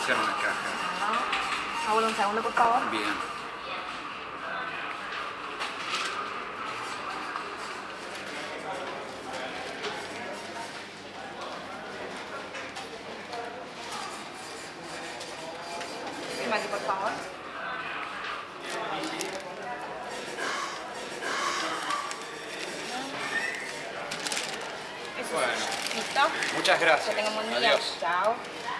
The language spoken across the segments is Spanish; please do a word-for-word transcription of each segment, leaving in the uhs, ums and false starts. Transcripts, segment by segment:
sea en una caja. Ah, bueno, un segundo, por favor. Bien. Firma aquí, por favor. Eso. Bueno. ¿Listo? Muchas gracias. Que tengan un buen día. Adiós. Chao.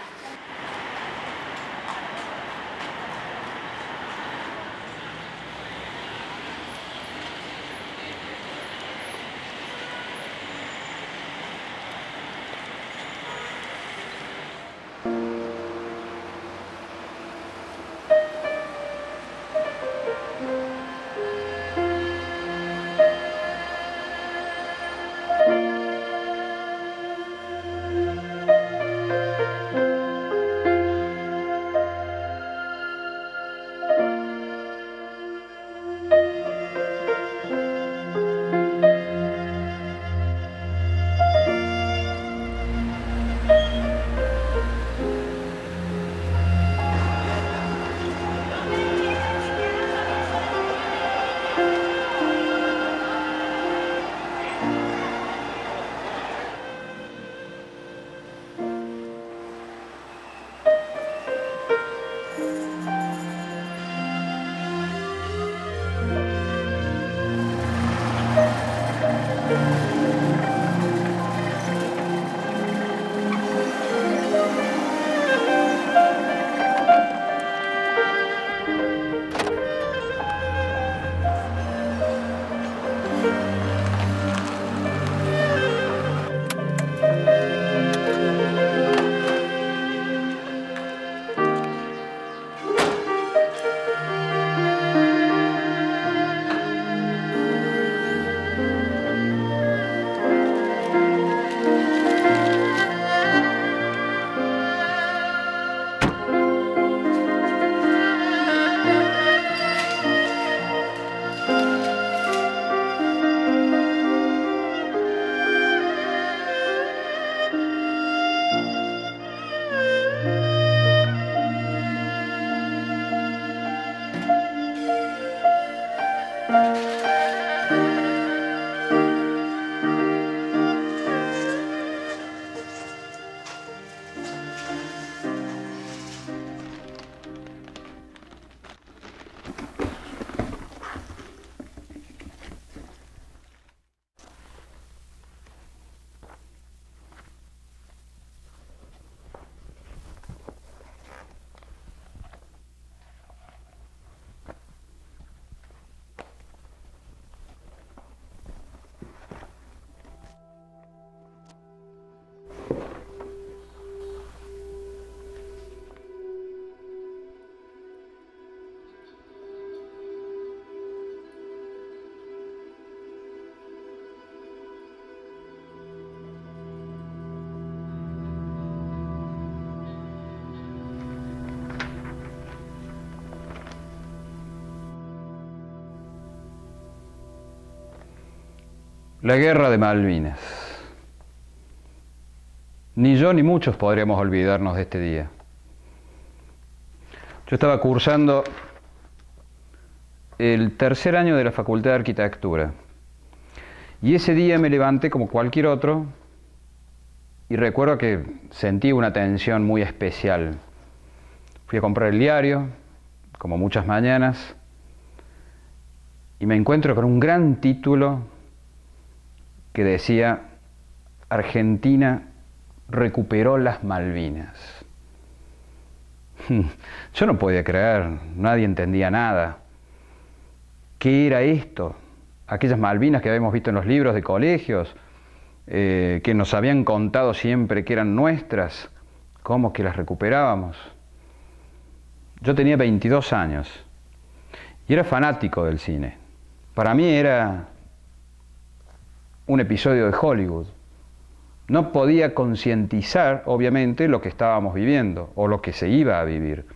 La Guerra de Malvinas. Ni yo ni muchos podríamos olvidarnos de este día. Yo estaba cursando el tercer año de la Facultad de Arquitectura y ese día me levanté como cualquier otro y recuerdo que sentí una tensión muy especial. Fui a comprar el diario, como muchas mañanas, y me encuentro con un gran título que decía: Argentina recuperó las Malvinas. Yo no podía creer, nadie entendía nada. ¿Qué era esto? Aquellas Malvinas que habíamos visto en los libros de colegios, eh, que nos habían contado siempre que eran nuestras, ¿cómo que las recuperábamos? Yo tenía veintidós años y era fanático del cine. Para mí era un episodio de Hollywood. No podía concientizar, obviamente, lo que estábamos viviendo o lo que se iba a vivir.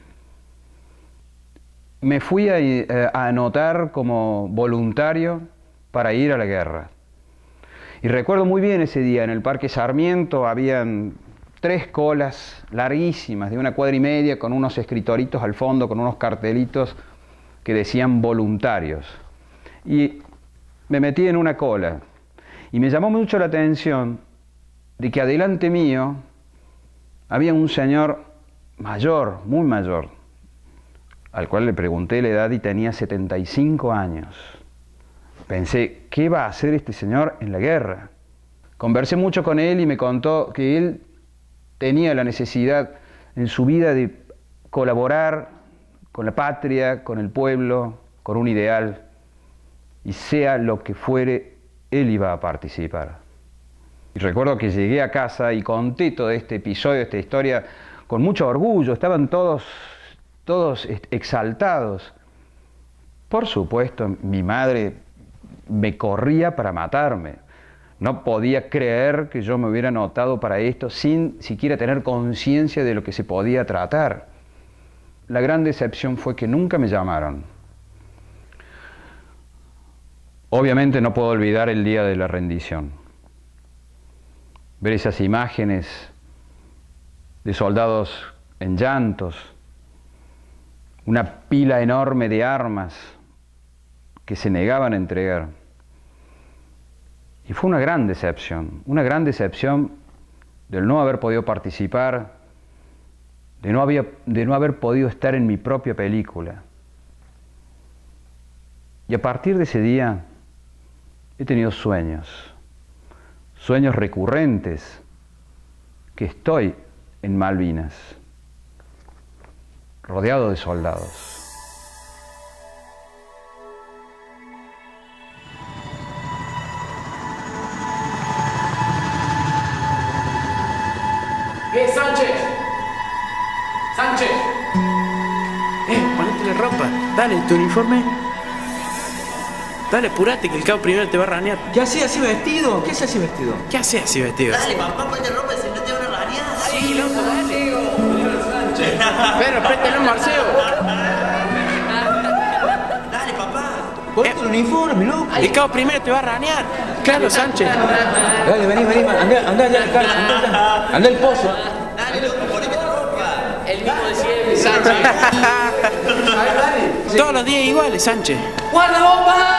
Me fui a, eh, a anotar como voluntario para ir a la guerra. Y recuerdo muy bien ese día, en el Parque Sarmiento habían tres colas larguísimas de una cuadra y media con unos escritoritos al fondo, con unos cartelitos que decían voluntarios. Y me metí en una cola y me llamó mucho la atención de que adelante mío había un señor mayor, muy mayor, al cual le pregunté la edad y tenía setenta y cinco años. Pensé, ¿qué va a hacer este señor en la guerra? Conversé mucho con él y me contó que él tenía la necesidad en su vida de colaborar con la patria, con el pueblo, con un ideal, y sea lo que fuere, él iba a participar. Y recuerdo que llegué a casa y conté todo este episodio, esta historia, con mucho orgullo. Estaban todos, todos exaltados. Por supuesto, mi madre me corría para matarme. No podía creer que yo me hubiera anotado para esto sin siquiera tener conciencia de lo que se podía tratar. La gran decepción fue que nunca me llamaron. Obviamente no puedo olvidar el día de la rendición. Ver esas imágenes de soldados en llantos, una pila enorme de armas que se negaban a entregar. Y fue una gran decepción, una gran decepción del no haber podido participar, de no, había, de no haber podido estar en mi propia película. Y a partir de ese día he tenido sueños, sueños recurrentes, que estoy en Malvinas, rodeado de soldados. ¡Eh, Sánchez! ¡Sánchez! Eh, ponete la ropa. Dale, tu uniforme. Dale, apurate que el cabo primero te va a ranear. ¿Qué haces así vestido? ¿Qué haces así vestido? ¿Qué haces así vestido? Dale, papá, ponte ropa si no te van a ranear. Sí, loco, dale. Pero, préstale un Marceo. Dale, papá. Ponte el uniforme, loco. El cabo primero te va a ranear. Claro, Sánchez. Dale, vení, vení, anda, anda allá, anda, anda, anda el pozo. Dale, loco, poneme tu ropa. El mismo de siempre, Sánchez. Todos los días iguales, Sánchez. ¡Guarda bomba!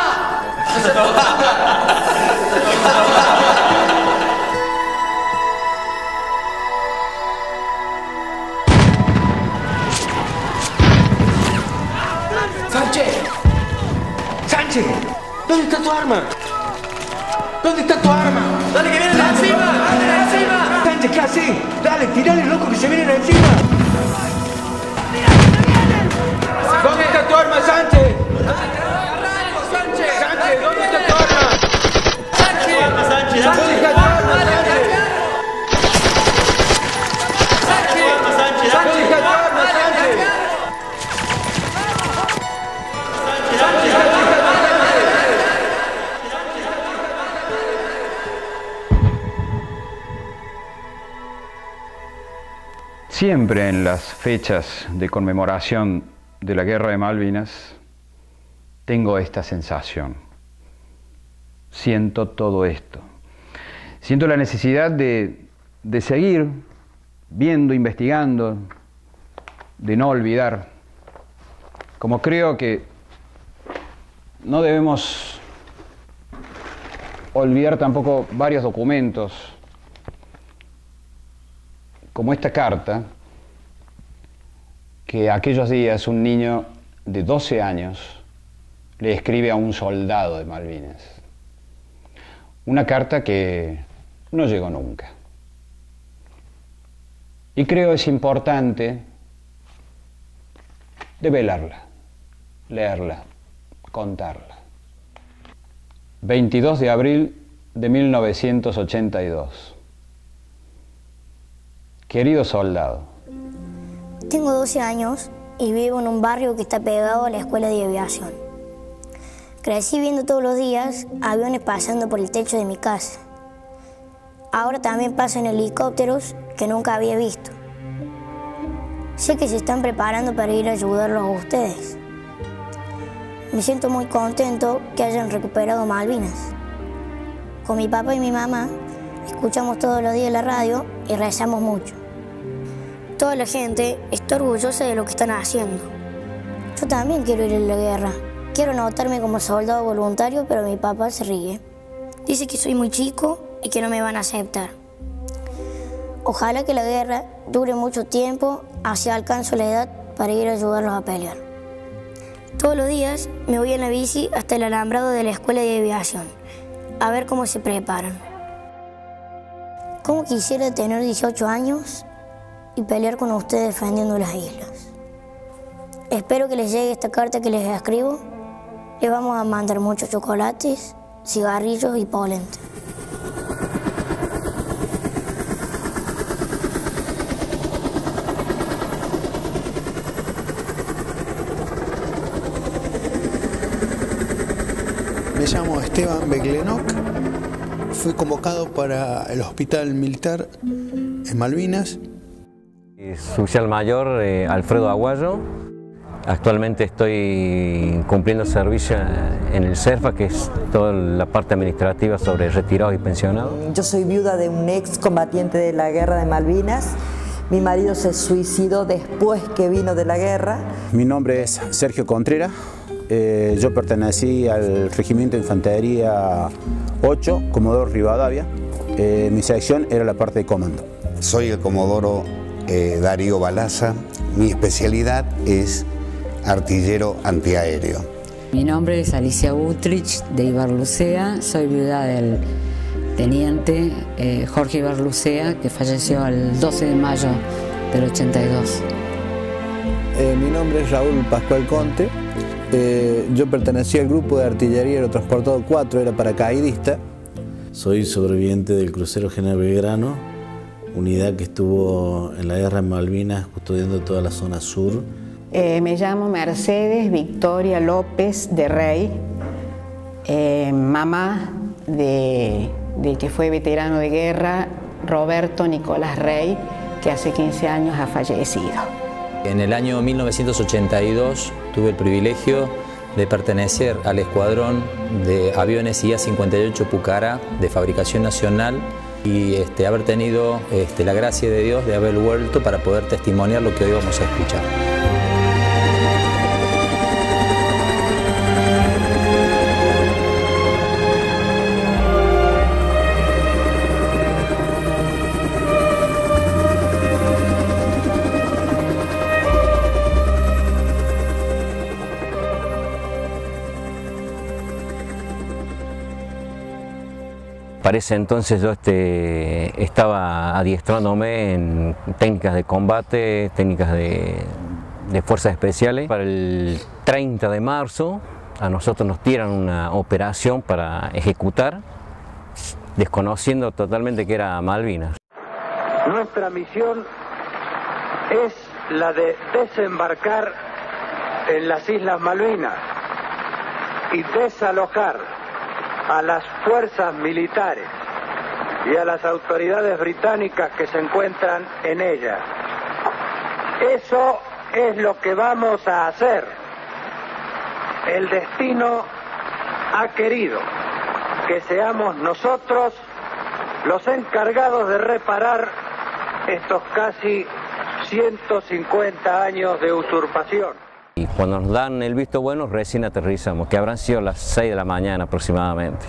¡Sánchez! ¡Sánchez! ¿Dónde está tu arma? ¿Dónde está tu arma? Dale, que vienen de encima. Dale, de encima. ¡Sánchez, qué haces! ¡Dale, tirale, loco, que se vienen encima! ¿Dónde está tu arma, Sánchez? ¡Sánchez, ¿dónde está tu arma? Sánchez, Sánchez, ¿Dónde está tu arma, Sánchez? Sánchez, ¿Dónde está tu arma, Sánchez? Siempre en las fechas de conmemoración de la Guerra de Malvinas tengo esta sensación. Siento todo esto. Siento la necesidad de, de seguir viendo, investigando, de no olvidar. Como creo que no debemos olvidar tampoco varios documentos, como esta carta, que aquellos días un niño de doce años le escribe a un soldado de Malvinas. Una carta que no llegó nunca. Y creo es importante develarla, leerla, contarla. veintidós de abril de mil novecientos ochenta y dos. Querido soldado. Tengo doce años y vivo en un barrio que está pegado a la escuela de aviación. Crecí viendo todos los días aviones pasando por el techo de mi casa. Ahora también pasan helicópteros que nunca había visto. Sé que se están preparando para ir a ayudarlos a ustedes. Me siento muy contento que hayan recuperado Malvinas. Con mi papá y mi mamá escuchamos todos los días la radio y rezamos mucho. Toda la gente está orgullosa de lo que están haciendo. Yo también quiero ir a la guerra. Quiero anotarme como soldado voluntario, pero mi papá se ríe. Dice que soy muy chico y que no me van a aceptar. Ojalá que la guerra dure mucho tiempo, así alcanzo la edad para ir a ayudarlos a pelear. Todos los días me voy en la bici hasta el alambrado de la escuela de aviación, a ver cómo se preparan. Cómo quisiera tener dieciocho años y pelear con ustedes defendiendo las islas. Espero que les llegue esta carta que les escribo. Les vamos a mandar muchos chocolates, cigarrillos y polenta. Me llamo Esteban Beglenok, fui convocado para el Hospital Militar en Malvinas. Soy oficial mayor eh, Alfredo Aguayo. Actualmente estoy cumpliendo servicio en el CERFA, que es toda la parte administrativa sobre retirados y pensionados. Yo soy viuda de un ex combatiente de la guerra de Malvinas. Mi marido se suicidó después que vino de la guerra. Mi nombre es Sergio Contreras. Eh, yo pertenecí al Regimiento de Infantería ocho, Comodoro Rivadavia. Eh, mi sección era la parte de comando. Soy el Comodoro eh, Darío Balaza. Mi especialidad es artillero antiaéreo. Mi nombre es Alicia Butrich, de Ibarlucea. Soy viuda del teniente eh, Jorge Ibarlucea, que falleció el doce de mayo del ochenta y dos. Eh, mi nombre es Raúl Pascual Conte. Eh, yo pertenecía al grupo de artillería aerotransportado cuatro, era paracaidista. Soy sobreviviente del crucero General Belgrano, unidad que estuvo en la guerra en Malvinas custodiando toda la zona sur. Eh, me llamo Mercedes Victoria López de Rey, eh, mamá de, de que fue veterano de guerra Roberto Nicolás Rey, que hace quince años ha fallecido. En el año mil novecientos ochenta y dos tuve el privilegio de pertenecer al escuadrón de aviones I A cincuenta y ocho Pucará de fabricación nacional y este, haber tenido este, la gracia de Dios de haber vuelto para poder testimoniar lo que hoy vamos a escuchar. Para ese entonces yo este, estaba adiestrándome en técnicas de combate, técnicas de, de fuerzas especiales. Para el treinta de marzo a nosotros nos tiran una operación para ejecutar, desconociendo totalmente que era Malvinas. Nuestra misión es la de desembarcar en las Islas Malvinas y desalojar a las fuerzas militares y a las autoridades británicas que se encuentran en ellas. Eso es lo que vamos a hacer. El destino ha querido que seamos nosotros los encargados de reparar estos casi ciento cincuenta años de usurpación. Y cuando nos dan el visto bueno, recién aterrizamos, que habrán sido las seis de la mañana aproximadamente.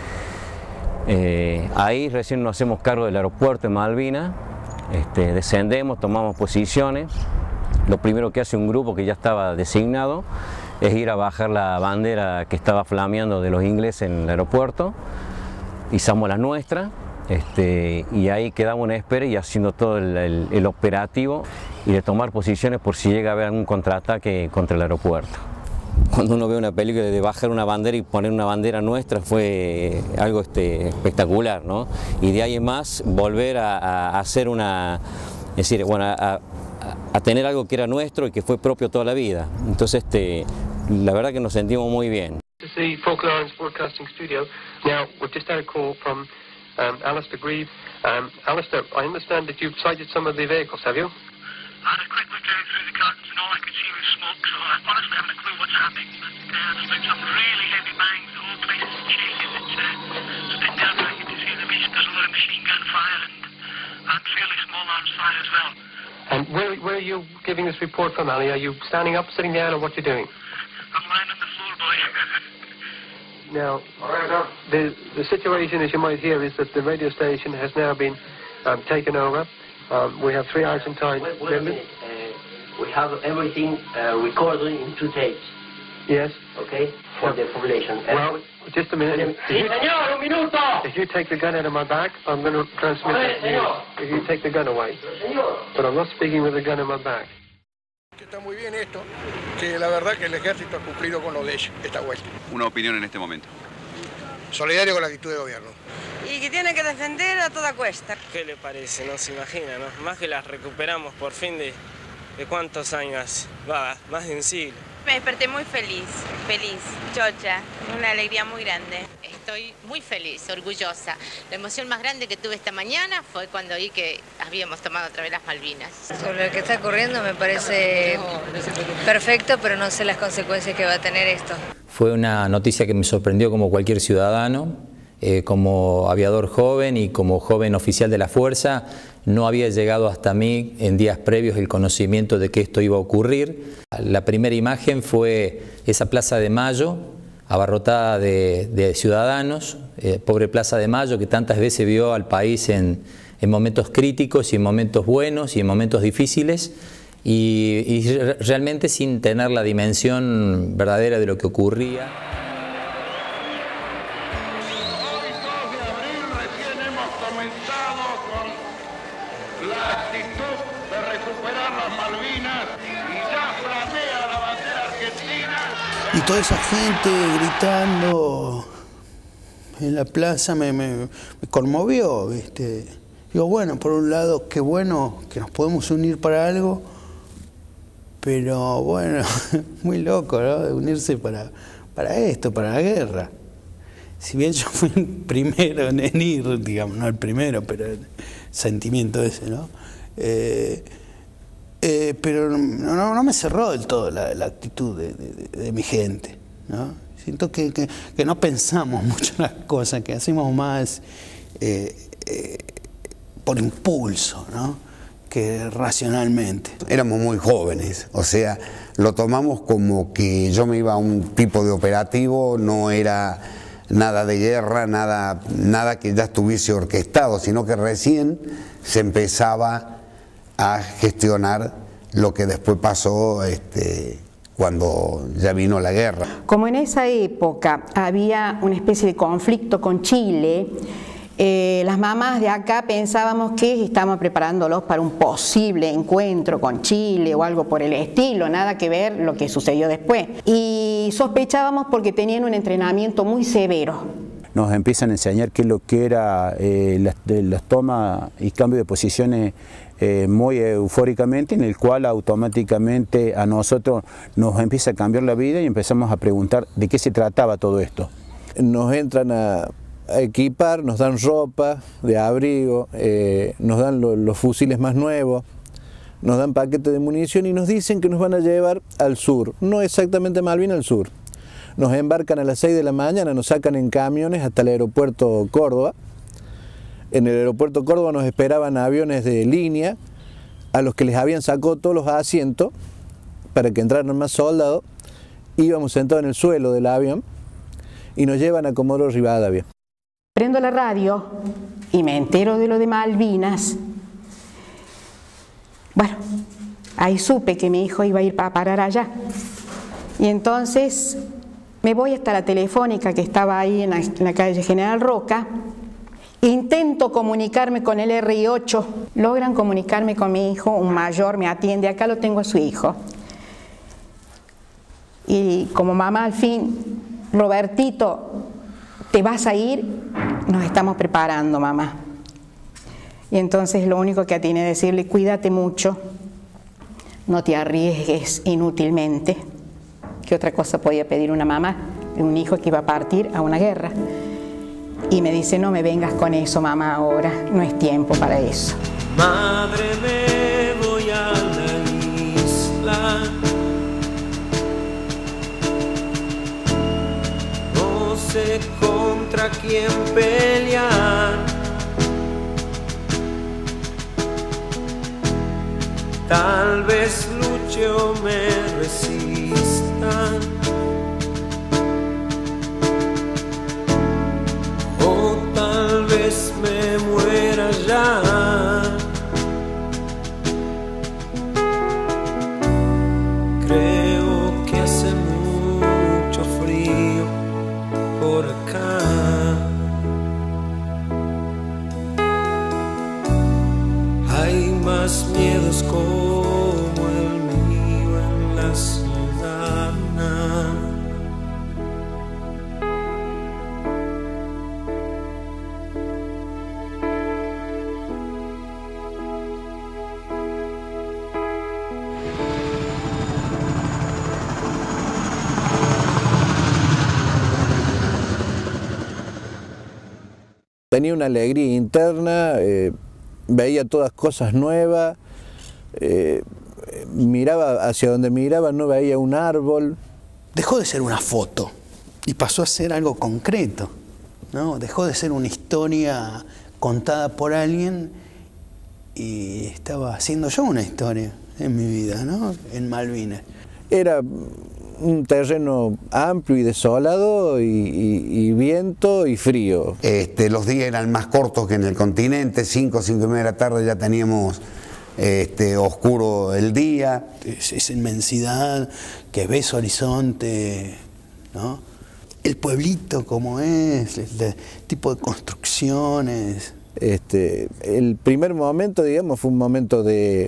Eh, ahí recién nos hacemos cargo del aeropuerto de Malvinas, este, descendemos, tomamos posiciones. Lo primero que hace un grupo que ya estaba designado es ir a bajar la bandera que estaba flameando de los ingleses en el aeropuerto, izamos la nuestra. Este, y ahí quedamos en espera y haciendo todo el, el, el operativo y de tomar posiciones por si llega a haber algún contraataque contra el aeropuerto. Cuando uno ve una película de bajar una bandera y poner una bandera nuestra fue algo este, espectacular, ¿no? Y de ahí en más volver a, a hacer una, es decir, bueno, a, a tener algo que era nuestro y que fue propio toda la vida. Entonces, este, la verdad que nos sentimos muy bien. This is the Falklands Broadcasting Studio. Now, we've just had a call from Um, Alistair Grieve. Um, Alistair, I understand that you've sighted some of the vehicles, have you? I had a quick look down through the curtains and all I could see was smoke, so I honestly haven't a clue what's happening. But uh, there's been some really heavy bangs, the whole place is shaking. It's, uh, it's a bit nerve-wracking to see the beast. There's a lot of machine gun fire and, and fairly small arms fire as well. And where are you giving this report from, Ali? Are you standing up, sitting down, or what you doing? I'm lying on the floor, boy. Now, the, the situation, as you might hear, is that the radio station has now been um, taken over. Um, we have three Argentine wait, wait women. Uh, we have everything uh, recorded in two tapes. Yes. Okay, for the population. Well, just a minute. If Sí, you, señor, un minuto. if you take the gun out of my back, I'm going to transmit Oye, that to you. señor. If you take the gun away. But I'm not speaking with the gun in my back. Está muy bien esto, que la verdad que el ejército ha cumplido con lo de ellos, esta vuelta. Una opinión en este momento. Solidario con la actitud de gobierno. Y que tiene que defender a toda cuesta. ¿Qué le parece? No se imagina, ¿no? Más que las recuperamos por fin de, de cuántos años, va, más de un siglo. Me desperté muy feliz, feliz, chocha, una alegría muy grande. Estoy muy feliz, orgullosa. La emoción más grande que tuve esta mañana fue cuando vi que habíamos tomado otra vez las Malvinas. Sobre lo que está ocurriendo me parece perfecto, pero no sé las consecuencias que va a tener esto. Fue una noticia que me sorprendió como cualquier ciudadano, eh, como aviador joven y como joven oficial de la Fuerza. No había llegado hasta mí en días previos el conocimiento de que esto iba a ocurrir. La primera imagen fue esa Plaza de Mayo, abarrotada de, de ciudadanos, eh, pobre Plaza de Mayo que tantas veces vio al país en, en momentos críticos y en momentos buenos y en momentos difíciles, y, y realmente sin tener la dimensión verdadera de lo que ocurría. Y toda esa gente gritando en la plaza me, me, me conmovió, ¿viste? Digo, bueno, por un lado, qué bueno que nos podemos unir para algo, pero bueno, muy loco, ¿no? De unirse para, para esto, para la guerra. Si bien yo fui el primero en ir, digamos, no el primero, pero el sentimiento ese, ¿no? Eh, Eh, pero no, no, no me cerró del todo la, la actitud de, de, de mi gente, ¿no? Siento que, que, que no pensamos mucho las cosas, que hacemos más eh, eh, por impulso, ¿no? Que racionalmente. Éramos muy jóvenes, o sea, lo tomamos como que yo me iba a un tipo de operativo, no era nada de guerra, nada, nada que ya estuviese orquestado, sino que recién se empezaba a gestionar lo que después pasó este, cuando ya vino la guerra. Como en esa época había una especie de conflicto con Chile, eh, las mamás de acá pensábamos que estábamos preparándolos para un posible encuentro con Chile o algo por el estilo, nada que ver lo que sucedió después. Y sospechábamos porque tenían un entrenamiento muy severo. Nos empiezan a enseñar qué es lo que era eh, las, de, las tomas y cambio de posiciones eh, muy eufóricamente, en el cual automáticamente a nosotros nos empieza a cambiar la vida y empezamos a preguntar de qué se trataba todo esto. Nos entran a, a equipar, nos dan ropa de abrigo, eh, nos dan lo, los fusiles más nuevos, nos dan paquetes de munición y nos dicen que nos van a llevar al sur, no exactamente a Malvinas, al sur. Nos embarcan a las seis de la mañana, nos sacan en camiones hasta el aeropuerto Córdoba. En el aeropuerto Córdoba nos esperaban aviones de línea a los que les habían sacado todos los asientos para que entraran más soldados. Íbamos sentados en el suelo del avión y nos llevan a Comodoro Rivadavia. Prendo la radio y me entero de lo de Malvinas. Bueno, ahí supe que mi hijo iba a ir a parar allá. Y entonces me voy hasta la telefónica que estaba ahí en la, en la calle General Roca. Intento comunicarme con el R I ocho. Logran comunicarme con mi hijo, un mayor me atiende. Acá lo tengo a su hijo. Y como mamá al fin, Robertito, ¿te vas a ir? Nos estamos preparando, mamá. Y entonces lo único que atiné a decirle, cuídate mucho, no te arriesgues inútilmente. ¿Qué otra cosa podía pedir una mamá de un hijo que iba a partir a una guerra? Y me dice, no me vengas con eso, mamá, ahora, no es tiempo para eso. Madre, me voy a la isla. No sé contra quién pelear. tal vez luche o me resista, o tal vez me muera ya. Creo que hace mucho frío por acá. Hay más miedos como el mío en la ciudad. Tenía una alegría interna, eh, veía todas cosas nuevas, eh, miraba hacia donde miraba, no veía un árbol. Dejó de ser una foto y pasó a ser algo concreto, ¿no? Dejó de ser una historia contada por alguien y estaba haciendo yo una historia en mi vida, ¿no? En Malvinas. Era un terreno amplio y desolado y, y, y viento y frío. Este, los días eran más cortos que en el continente, cinco, cinco y media de la tarde ya teníamos este, oscuro el día. Es, esa inmensidad que ves horizonte, ¿no? El pueblito como es, el, el tipo de construcciones. Este, el primer momento, digamos, fue un momento de...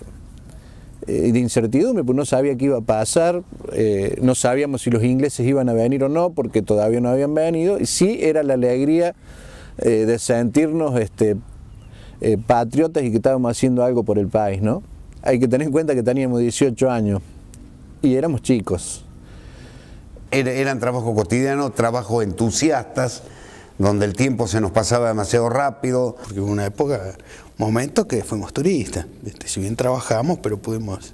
de incertidumbre, pues no sabía qué iba a pasar, eh, no sabíamos si los ingleses iban a venir o no, porque todavía no habían venido, y sí era la alegría eh, de sentirnos este, eh, patriotas y que estábamos haciendo algo por el país, ¿no? Hay que tener en cuenta que teníamos dieciocho años y éramos chicos. Era, eran trabajos cotidianos, trabajos entusiastas, donde el tiempo se nos pasaba demasiado rápido. Porque hubo una época, un momento que fuimos turistas, ¿viste? Si bien trabajamos, pero pudimos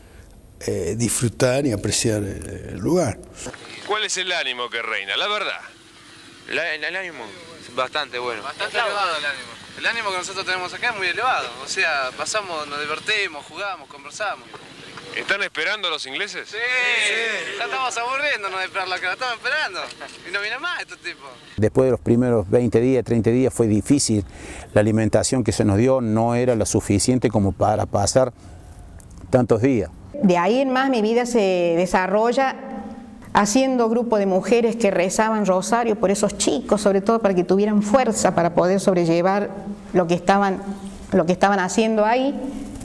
eh, disfrutar y apreciar el, el lugar. ¿Cuál es el ánimo que reina? La verdad. La, el, el ánimo es bastante bueno. Bastante elevado el ánimo. El ánimo que nosotros tenemos acá es muy elevado. O sea, pasamos, nos divertimos, jugamos, conversamos. ¿Están esperando a los ingleses? Sí, sí. Ya estamos aburriéndonos de esperarlo acá, lo estamos esperando. Y no viene más estos tipos. Después de los primeros veinte días, treinta días fue difícil. La alimentación que se nos dio no era lo suficiente como para pasar tantos días. De ahí en más mi vida se desarrolla haciendo grupo de mujeres que rezaban rosario por esos chicos, sobre todo para que tuvieran fuerza para poder sobrellevar lo que estaban, lo que estaban haciendo ahí.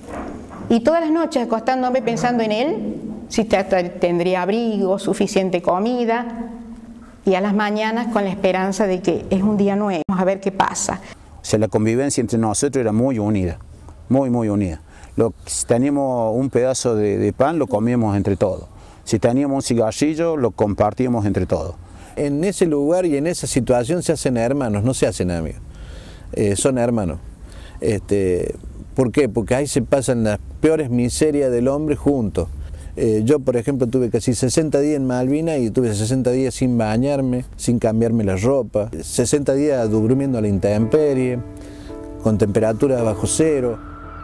Y todas las noches acostándome pensando en él, si tendría abrigo, suficiente comida, y a las mañanas con la esperanza de que es un día nuevo, vamos a ver qué pasa. O sea, la convivencia entre nosotros era muy unida, muy, muy unida. Lo, si teníamos un pedazo de, de pan, lo comíamos entre todos. Si teníamos un cigarrillo, lo compartíamos entre todos. En ese lugar y en esa situación se hacen hermanos, no se hacen amigos, eh, son hermanos. Este, ¿Por qué? Porque ahí se pasan las peores miserias del hombre juntos. Eh, yo, por ejemplo, tuve casi sesenta días en Malvinas y tuve sesenta días sin bañarme, sin cambiarme la ropa, sesenta días durmiendo a la intemperie, con temperatura bajo cero.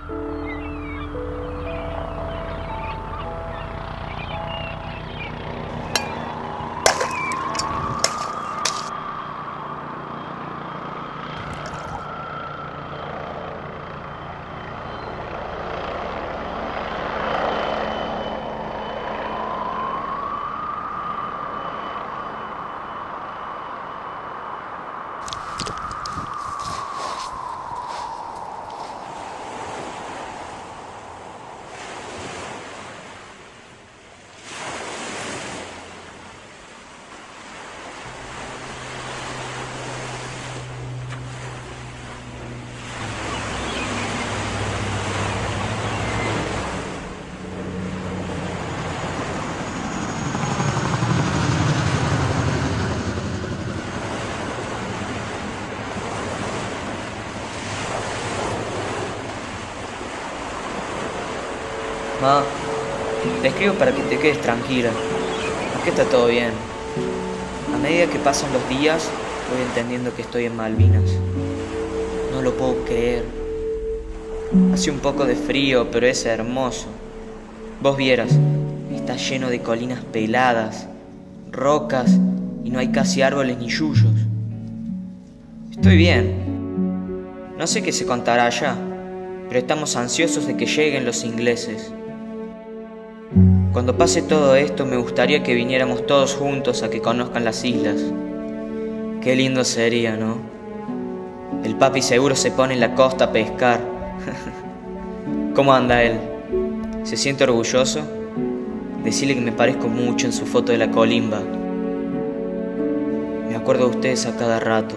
Ma, te escribo para que te quedes tranquila. Aquí está todo bien. A medida que pasan los días, voy entendiendo que estoy en Malvinas. No lo puedo creer. Hace un poco de frío, pero es hermoso. Vos vieras, está lleno de colinas peladas, rocas y no hay casi árboles ni yuyos. Estoy bien. No sé qué se contará allá, pero estamos ansiosos de que lleguen los ingleses. Cuando pase todo esto, me gustaría que viniéramos todos juntos a que conozcan las islas. Qué lindo sería, ¿no? El papi seguro se pone en la costa a pescar. ¿Cómo anda él? ¿Se siente orgulloso? Decirle que me parezco mucho en su foto de la colimba. Me acuerdo de ustedes a cada rato.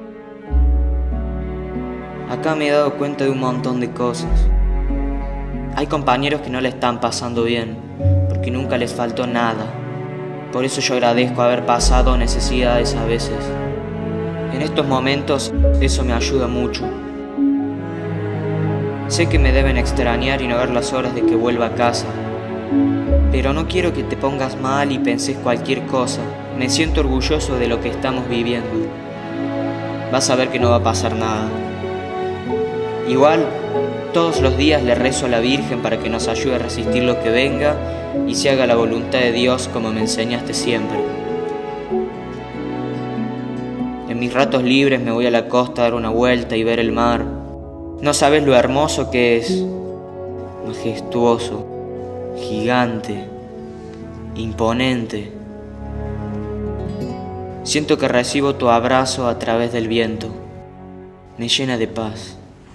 Acá me he dado cuenta de un montón de cosas. Hay compañeros que no le están pasando bien, porque nunca les faltó nada. Por eso yo agradezco haber pasado necesidades a veces. En estos momentos, eso me ayuda mucho. Sé que me deben extrañar y no ver las horas de que vuelva a casa. Pero no quiero que te pongas mal y penses cualquier cosa. Me siento orgulloso de lo que estamos viviendo. Vas a ver que no va a pasar nada. Igual, todos los días le rezo a la Virgen para que nos ayude a resistir lo que venga y se haga la voluntad de Dios como me enseñaste siempre. En mis ratos libres me voy a la costa a dar una vuelta y ver el mar. No sabes lo hermoso que es. Majestuoso, gigante, imponente. Siento que recibo tu abrazo a través del viento. Me llena de paz.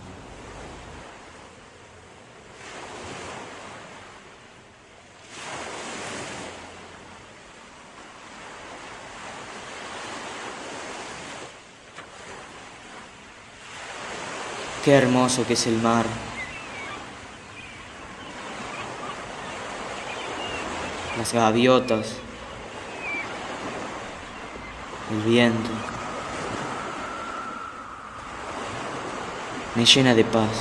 Qué hermoso que es el mar. Las gaviotas. El viento. Me llena de paz.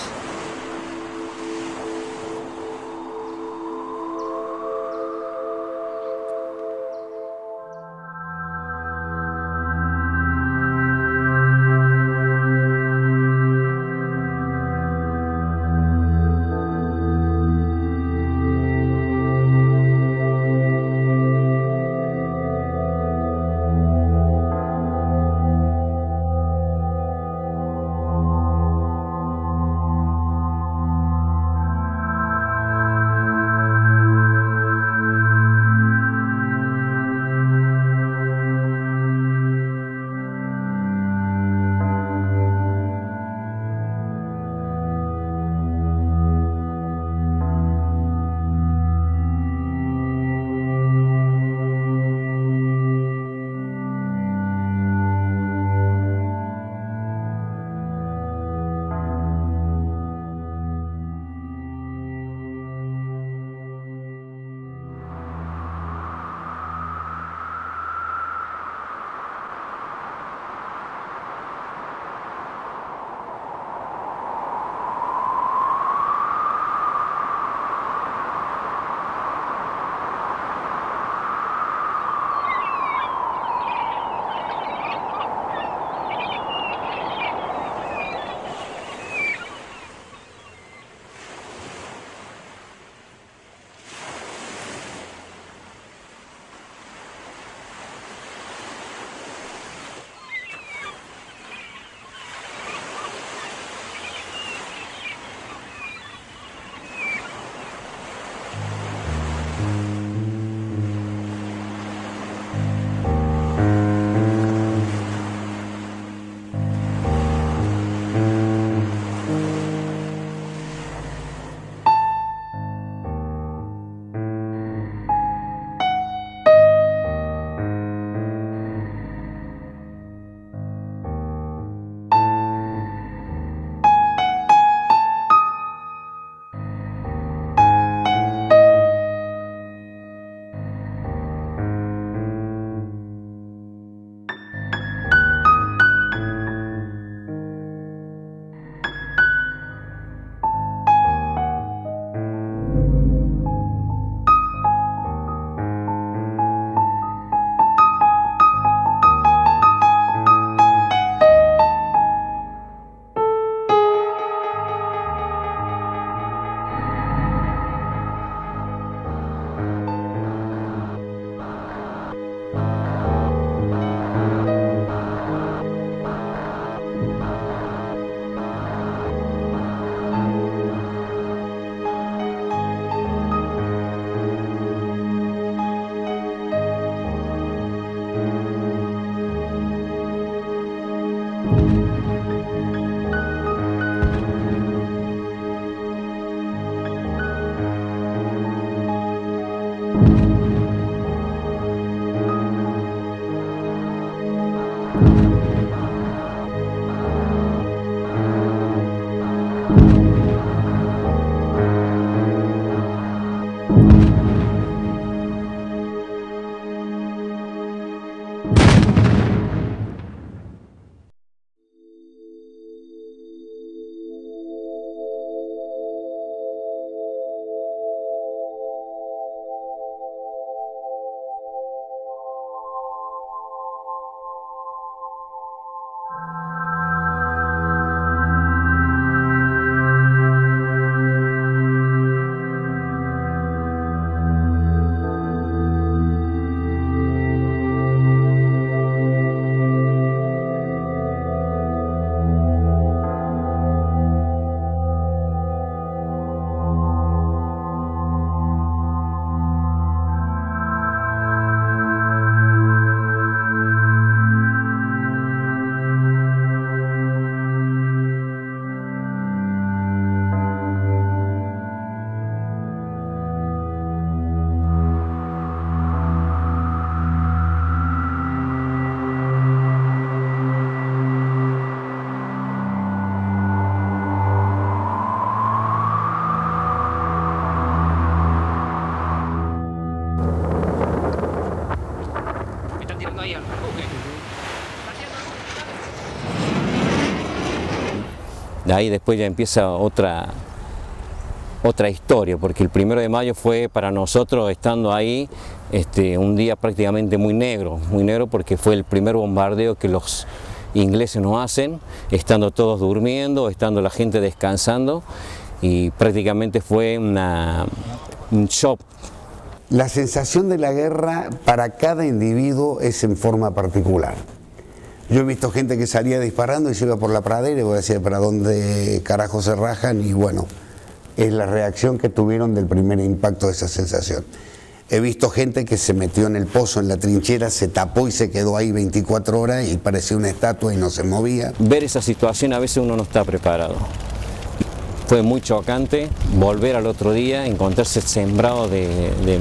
De ahí después ya empieza otra, otra historia, porque el primero de mayo fue para nosotros, estando ahí, este, un día prácticamente muy negro, muy negro porque fue el primer bombardeo que los ingleses nos hacen, estando todos durmiendo, estando la gente descansando, y prácticamente fue una, un shock. La sensación de la guerra para cada individuo es en forma particular. Yo he visto gente que salía disparando y se iba por la pradera y voy a decir, ¿para dónde carajo se rajan? Y bueno, es la reacción que tuvieron del primer impacto de esa sensación. He visto gente que se metió en el pozo, en la trinchera, se tapó y se quedó ahí veinticuatro horas y parecía una estatua y no se movía. Ver esa situación a veces uno no está preparado. Fue muy chocante volver al otro día, encontrarse sembrado de, de,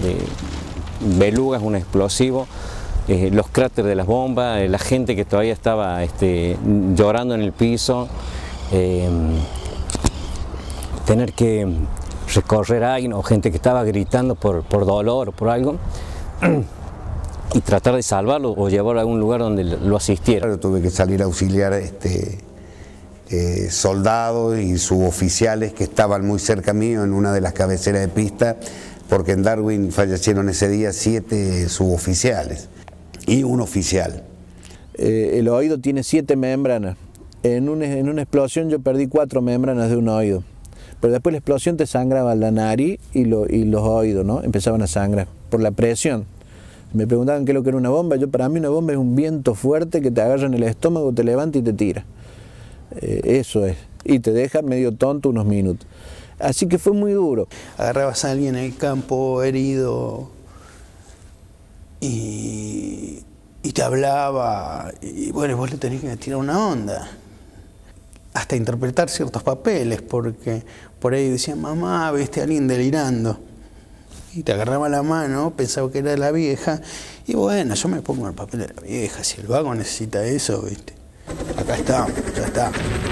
de belugas, un explosivo. Eh, los cráteres de las bombas, eh, la gente que todavía estaba este, llorando en el piso, eh, tener que recorrer a alguien o gente que estaba gritando por, por dolor o por algo y tratar de salvarlo o llevarlo a algún lugar donde lo asistiera. Yo tuve que salir a auxiliar este, eh, soldados y suboficiales que estaban muy cerca mío en una de las cabeceras de pista, porque en Darwin fallecieron ese día siete suboficiales y un oficial. Eh, el oído tiene siete membranas. En, un, en una explosión yo perdí cuatro membranas de un oído. Pero después la explosión te sangraba la nariz y, lo, y los oídos, ¿no? Empezaban a sangrar por la presión. Me preguntaban qué es lo que era una bomba. Yo, para mí una bomba es un viento fuerte que te agarra en el estómago, te levanta y te tira. Eh, eso es. Y te deja medio tonto unos minutos. Así que fue muy duro. Agarrabas a alguien en el campo herido y, y te hablaba, y bueno, vos le tenés que tirar una onda. Hasta interpretar ciertos papeles, porque por ahí decían, mamá, viste a alguien delirando. Y te agarraba la mano, pensaba que era la vieja, y bueno, yo me pongo en el papel de la vieja, si el vago necesita eso, viste. Acá estamos, ya está.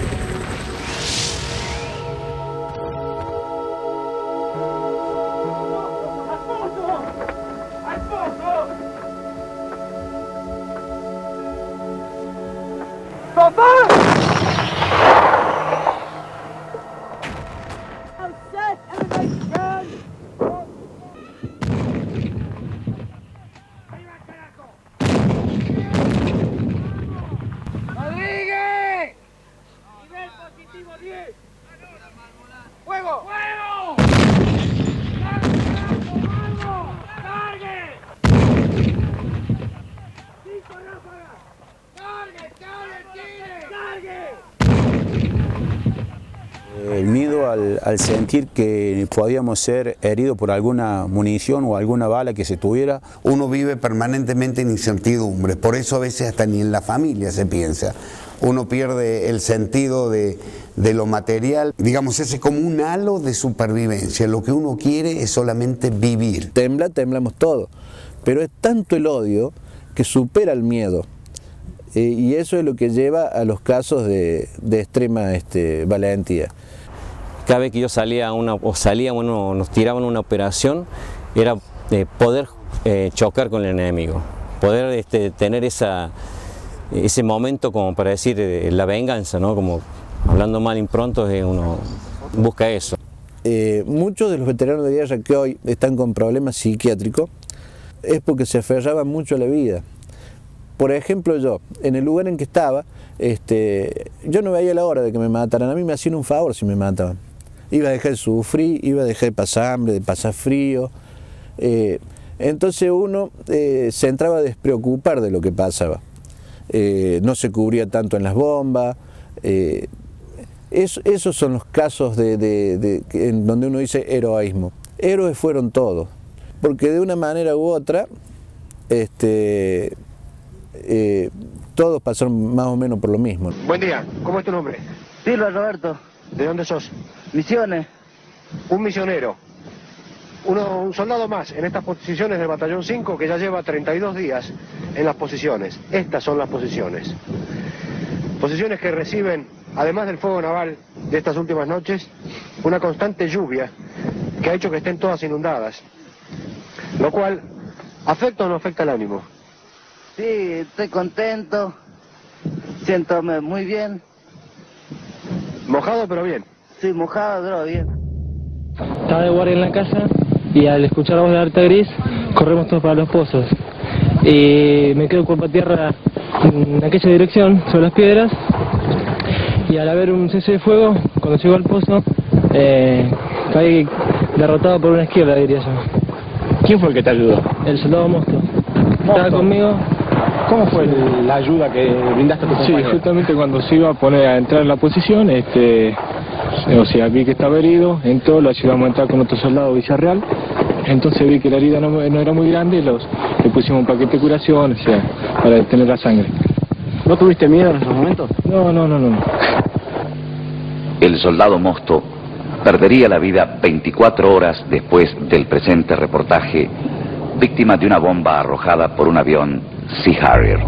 El miedo al, al sentir que podíamos ser heridos por alguna munición o alguna bala que se tuviera. Uno vive permanentemente en incertidumbre, por eso a veces hasta ni en la familia se piensa. Uno pierde el sentido de, de lo material, digamos, ese es como un halo de supervivencia. Lo que uno quiere es solamente vivir. Tembla, temblamos todo, pero es tanto el odio que supera el miedo. Eh, y eso es lo que lleva a los casos de, de extrema este, valentía. Cada vez que yo salía, una, o salía, bueno, nos tiraban una operación, era eh, poder eh, chocar con el enemigo, poder este, tener esa, ese momento como para decir eh, la venganza, ¿no? Como hablando mal impronto, eh, uno busca eso. Eh, muchos de los veteranos de guerra que hoy están con problemas psiquiátricos es porque se aferraban mucho a la vida. por ejemplo, yo, en el lugar en que estaba, este, yo no veía la hora de que me mataran. A mí me hacían un favor si me mataban. Iba a dejar de sufrir, iba a dejar de pasar hambre, de pasar frío. Eh, entonces uno eh, se entraba a despreocupar de lo que pasaba. Eh, no se cubría tanto en las bombas. Eh, es, esos son los casos de, de, de, de, en donde uno dice heroísmo. Héroes fueron todos, porque de una manera u otra, este, eh, todos pasaron más o menos por lo mismo. Buen día, ¿cómo es tu nombre? Silva Roberto. ¿De dónde sos? Misiones. Un misionero. Uno, un soldado más en estas posiciones del Batallón cinco que ya lleva treinta y dos días en las posiciones. Estas son las posiciones. Posiciones que reciben, además del fuego naval de estas últimas noches, una constante lluvia que ha hecho que estén todas inundadas. Lo cual, ¿afecta o no afecta el ánimo? Sí, estoy contento. Siéntome muy bien. ¿Mojado pero bien? Sí, mojado pero bien. Estaba de guardia en la casa y al escuchar la voz de Alerta Gris, corremos todos para los pozos. Y me quedo cuerpo a tierra en aquella dirección, sobre las piedras, y al haber un cese de fuego, cuando llego al pozo, eh, caí derrotado por una izquierda, diría yo. ¿Quién fue el que te ayudó? El soldado Mosto. Estaba conmigo. ¿Cómo fue el, la ayuda que brindaste a tu compañero? Sí, justamente cuando se iba a poner a entrar en la posición, este, o sea, vi que estaba herido, entró, lo ayudamos a entrar con otro soldado Villarreal, entonces vi que la herida no, no era muy grande y los, le pusimos un paquete de curación, o sea, para detener la sangre. ¿No tuviste miedo en esos momentos? No, no, no, no. El soldado Mosto perdería la vida veinticuatro horas después del presente reportaje, víctima de una bomba arrojada por un avión Sea Harrier.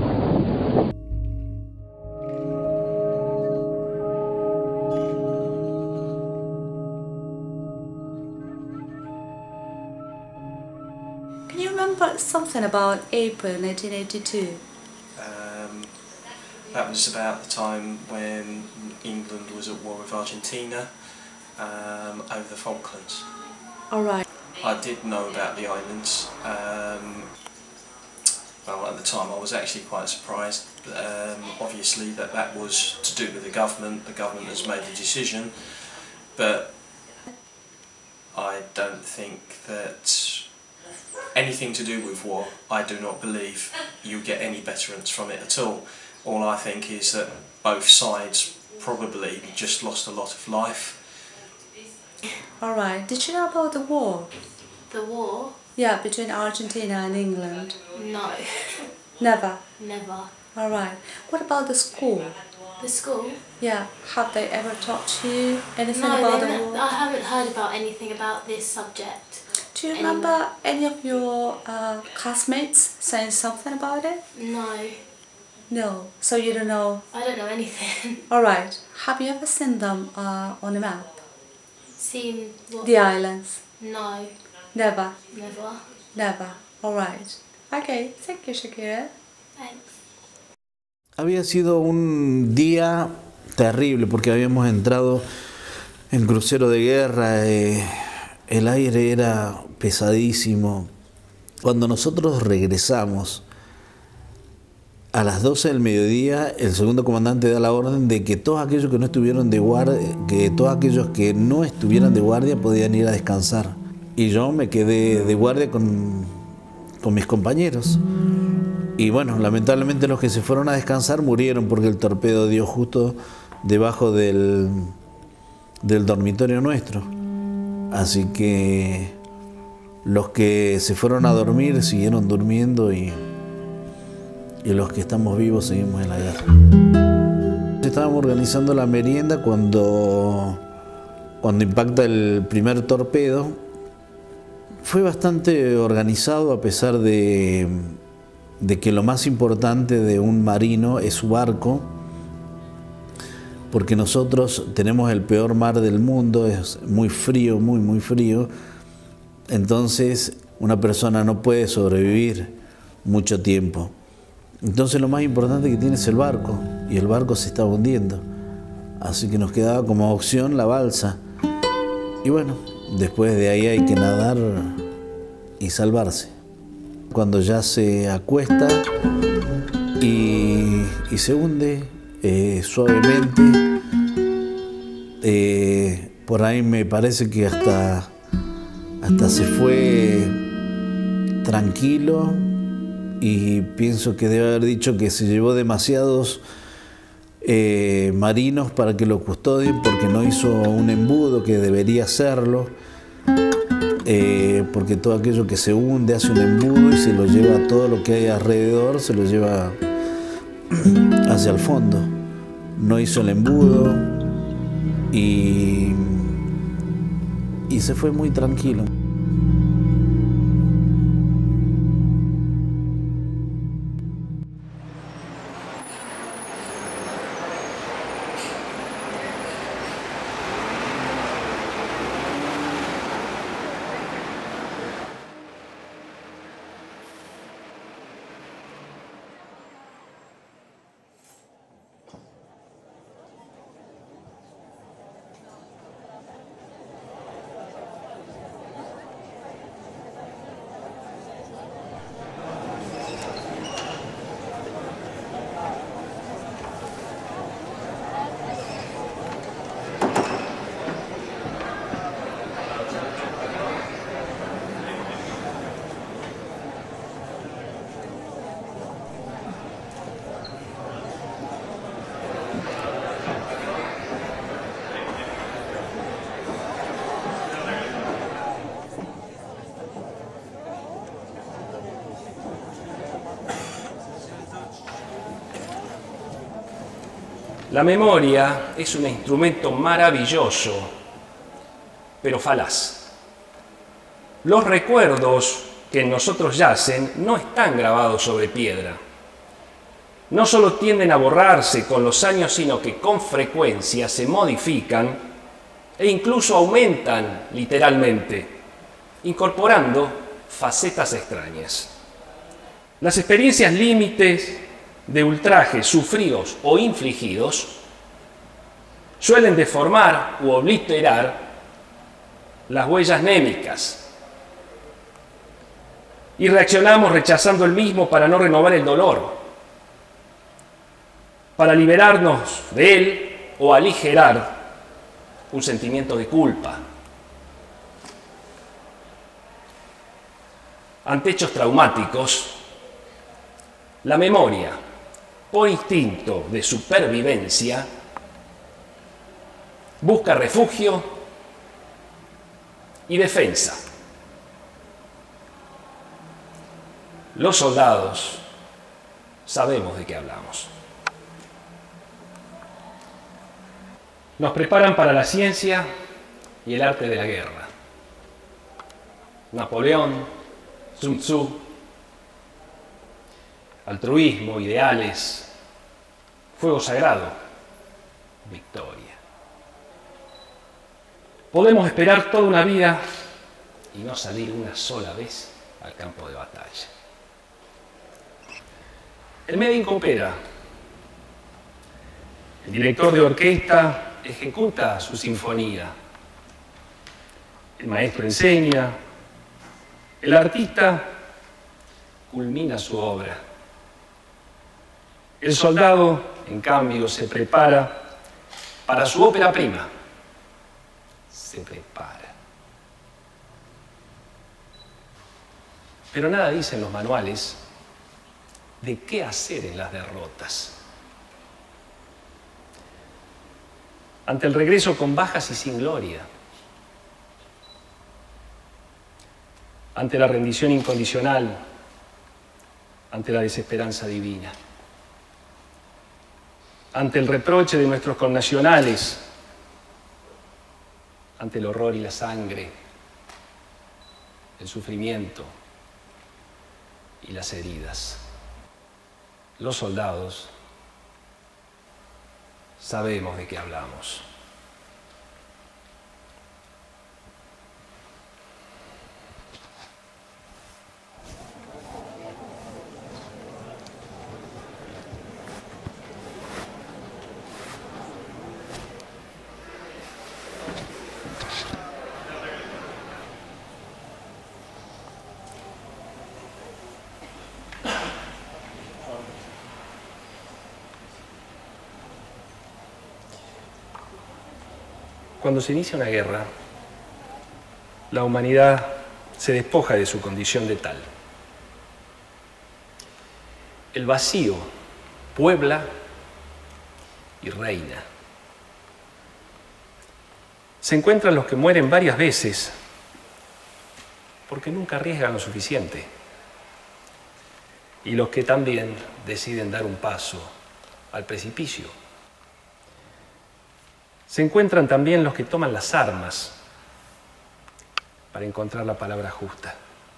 Can you remember something about April nineteen eighty-two? Um, that was about the time when England was at war with Argentina um, over the Falklands. All right. I did know about the islands. Um, well, at the time I was actually quite surprised, um, obviously, that that was to do with the government. The government has made a decision, but I don't think that anything to do with war, I do not believe you get any betterance from it at all. All I think is that both sides probably just lost a lot of life. Alright, did you know about the war? The war? Yeah, between Argentina and England. No. Never? Never. Alright, what about the school? The school? Yeah, have they ever taught you anything no, about the ne- war? I haven't heard about anything about this subject. Do you remember any of your uh, classmates saying something about it? No. No, so you don't know? I don't know anything. Alright, have you ever seen them uh, on a map? Seen what? The islands? No. Never? Never. Never, alright. Okay, thank you, Shakira. Thanks. Había sido un día terrible porque habíamos entrado en crucero de guerra, eh, el aire era pesadísimo. Cuando nosotros regresamos a las doce del mediodía, el segundo comandante da la orden de que todos aquellos que no estuvieron de guardia, que todos aquellos que no estuvieran de guardia podían ir a descansar. Y yo me quedé de guardia con, con mis compañeros. Y bueno, lamentablemente los que se fueron a descansar murieron porque el torpedo dio justo debajo del, del dormitorio nuestro. Así que los que se fueron a dormir siguieron durmiendo y, y los que estamos vivos seguimos en la guerra. Estábamos organizando la merienda cuando, cuando impacta el primer torpedo. Fue bastante organizado a pesar de... de que lo más importante de un marino es su barco, porque nosotros tenemos el peor mar del mundo, es muy frío, muy, muy frío, entonces una persona no puede sobrevivir mucho tiempo. Entonces lo más importante que tiene es el barco, y el barco se estaba hundiendo, así que nos quedaba como opción la balsa. Y bueno, después de ahí hay que nadar y salvarse. Cuando ya se acuesta, y, y se hunde eh, suavemente. Eh, por ahí me parece que hasta, hasta se fue tranquilo, y pienso que debe haber dicho que se llevó demasiados eh, marinos para que lo custodien, porque no hizo un embudo que debería hacerlo, eh, porque todo aquello que se hunde hace un embudo y se lo lleva todo lo que hay alrededor, se lo lleva hacia el fondo. No hizo el embudo y, y se fue muy tranquilo. La memoria es un instrumento maravilloso, pero falaz. Los recuerdos que en nosotros yacen no están grabados sobre piedra. No solo tienden a borrarse con los años, sino que con frecuencia se modifican e incluso aumentan literalmente, incorporando facetas extrañas. Las experiencias límites de ultrajes sufridos o infligidos suelen deformar u obliterar las huellas némicas, y reaccionamos rechazando el mismo para no renovar el dolor, para liberarnos de él o aligerar un sentimiento de culpa. Ante hechos traumáticos, la memoria, por instinto de supervivencia, busca refugio y defensa. Los soldados sabemos de qué hablamos. Nos preparan para la ciencia y el arte de la guerra. Napoleón, Sun Tzu, altruismo, ideales, fuego sagrado, victoria. Podemos esperar toda una vida y no salir una sola vez al campo de batalla. El médico opera. El director de orquesta ejecuta su sinfonía. El maestro enseña. El artista culmina su obra. El soldado, en cambio, se prepara para su ópera prima. Se prepara. Pero nada dicen los manuales de qué hacer en las derrotas. Ante el regreso con bajas y sin gloria. Ante la rendición incondicional. Ante la desesperanza divina. Ante el reproche de nuestros connacionales, ante el horror y la sangre, el sufrimiento y las heridas. Los soldados sabemos de qué hablamos. Cuando se inicia una guerra, la humanidad se despoja de su condición de tal. El vacío puebla y reina. Se encuentran los que mueren varias veces porque nunca arriesgan lo suficiente, y los que también deciden dar un paso al precipicio. Se encuentran también los que toman las armas para encontrar la palabra justa.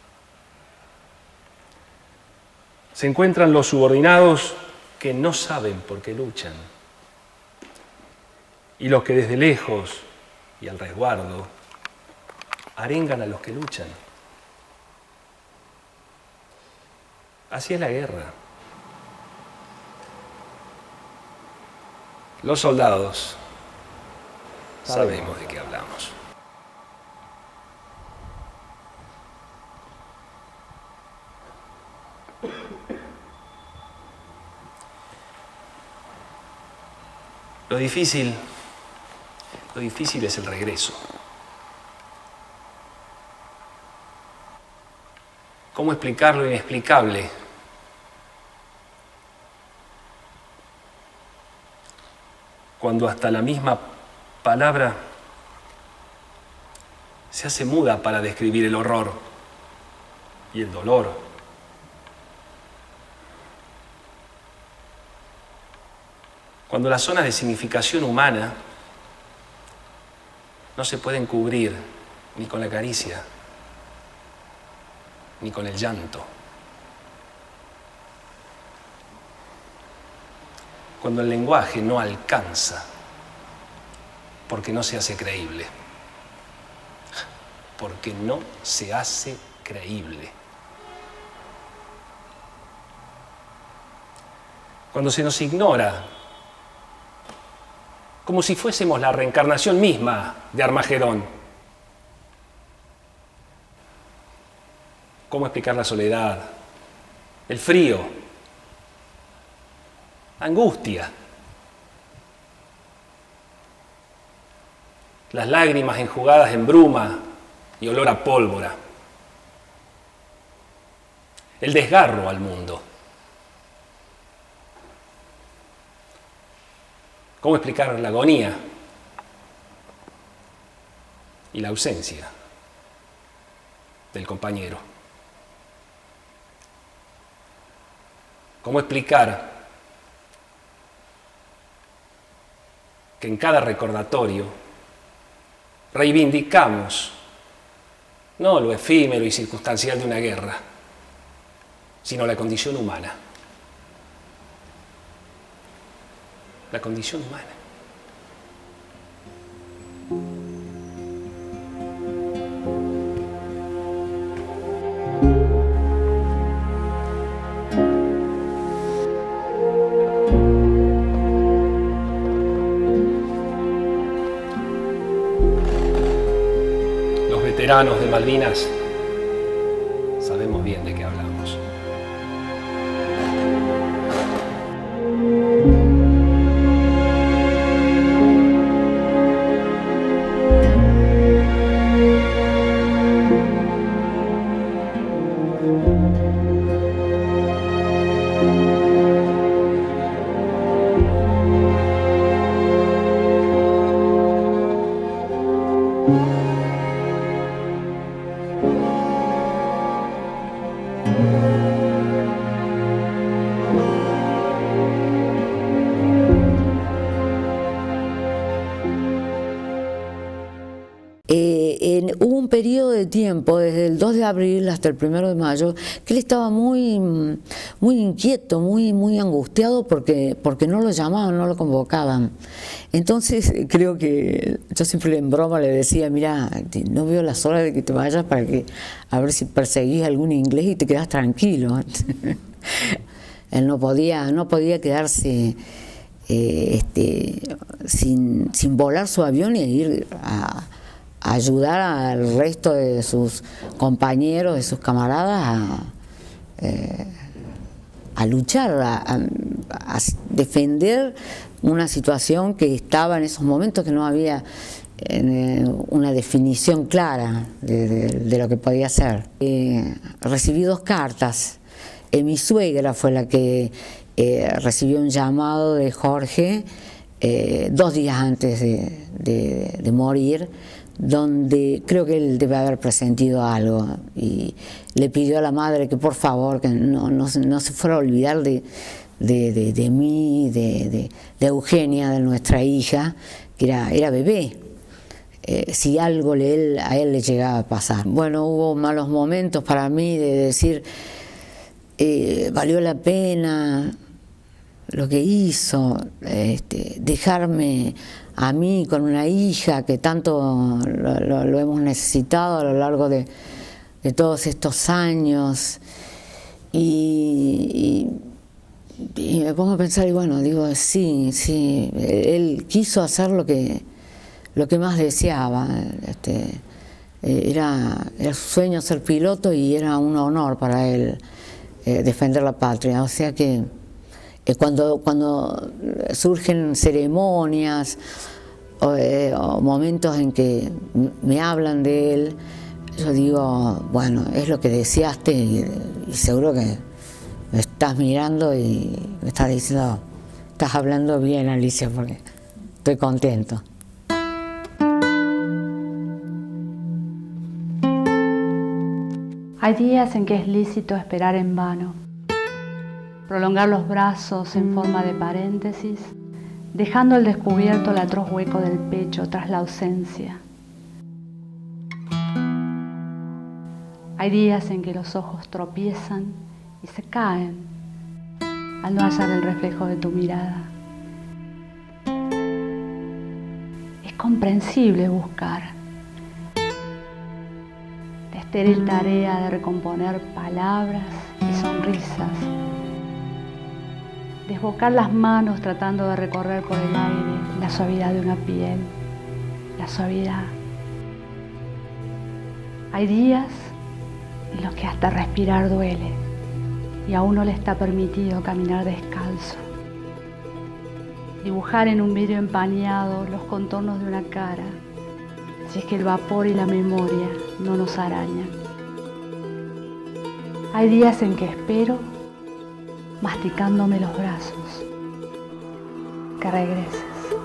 Se encuentran los subordinados que no saben por qué luchan, y los que desde lejos y al resguardo arengan a los que luchan. Así es la guerra. Los soldados sabemos de qué hablamos. Lo difícil, lo difícil es el regreso. ¿Cómo explicar lo inexplicable? Cuando hasta la misma palabra se hace muda para describir el horror y el dolor. Cuando las zonas de significación humana no se pueden cubrir ni con la caricia, ni con el llanto. Cuando el lenguaje no alcanza, porque no se hace creíble. Porque no se hace creíble. Cuando se nos ignora, como si fuésemos la reencarnación misma de Armagedón. ¿Cómo explicar la soledad, el frío, la angustia, las lágrimas enjugadas en bruma y olor a pólvora, el desgarro al mundo? ¿Cómo explicar la agonía y la ausencia del compañero? ¿Cómo explicar que en cada recordatorio reivindicamos no lo efímero y circunstancial de una guerra, sino la condición humana? La condición humana. Los veteranos de Malvinas sabemos bien de qué hablamos. Periodo de tiempo, desde el dos de abril hasta el primero de mayo, que él estaba muy, muy inquieto, muy, muy angustiado porque, porque no lo llamaban, no lo convocaban. Entonces creo que yo siempre en broma le decía, mira, no veo las horas de que te vayas para que a ver si perseguís algún inglés y te quedas tranquilo. Él no podía, no podía quedarse eh, este, sin, sin volar su avión y ir a ayudar al resto de sus compañeros, de sus camaradas a, eh, a luchar, a, a defender una situación que estaba en esos momentos que no había en una definición clara de, de, de lo que podía ser. Eh, recibí dos cartas. Eh, mi suegra fue la que eh, recibió un llamado de Jorge eh, dos días antes de, de, de morir, donde creo que él debe haber presentido algo y le pidió a la madre que por favor que no, no, no se fuera a olvidar de, de, de, de mí, de, de, de Eugenia, de nuestra hija, que era, era bebé, eh, si algo le, él, a él le llegaba a pasar. Bueno, hubo malos momentos para mí de decir, eh, valió la pena lo que hizo, este, dejarme a mí con una hija que tanto lo, lo, lo hemos necesitado a lo largo de, de todos estos años, y, y, y me pongo a pensar y bueno, digo, sí, sí, él quiso hacer lo que, lo que más deseaba, este, era, era su sueño ser piloto y era un honor para él eh, defender la patria, o sea que Cuando, cuando surgen ceremonias o, eh, o momentos en que me hablan de él, yo digo, bueno, es lo que deseaste y, y seguro que me estás mirando y me estás diciendo, estás hablando bien, Alicia, porque estoy contento. Hay días en que es lícito esperar en vano, prolongar los brazos en forma de paréntesis, dejando al descubierto el atroz hueco del pecho tras la ausencia. Hay días en que los ojos tropiezan y se caen al no hallar el reflejo de tu mirada. Es comprensible buscar, la estéril tarea de recomponer palabras y sonrisas, desbocar las manos tratando de recorrer por el aire la suavidad de una piel, la suavidad. Hay días en los que hasta respirar duele y a uno le está permitido caminar descalzo, dibujar en un vidrio empañado los contornos de una cara, si es que el vapor y la memoria no nos arañan. Hay días en que espero, masticándome los brazos, que regreses.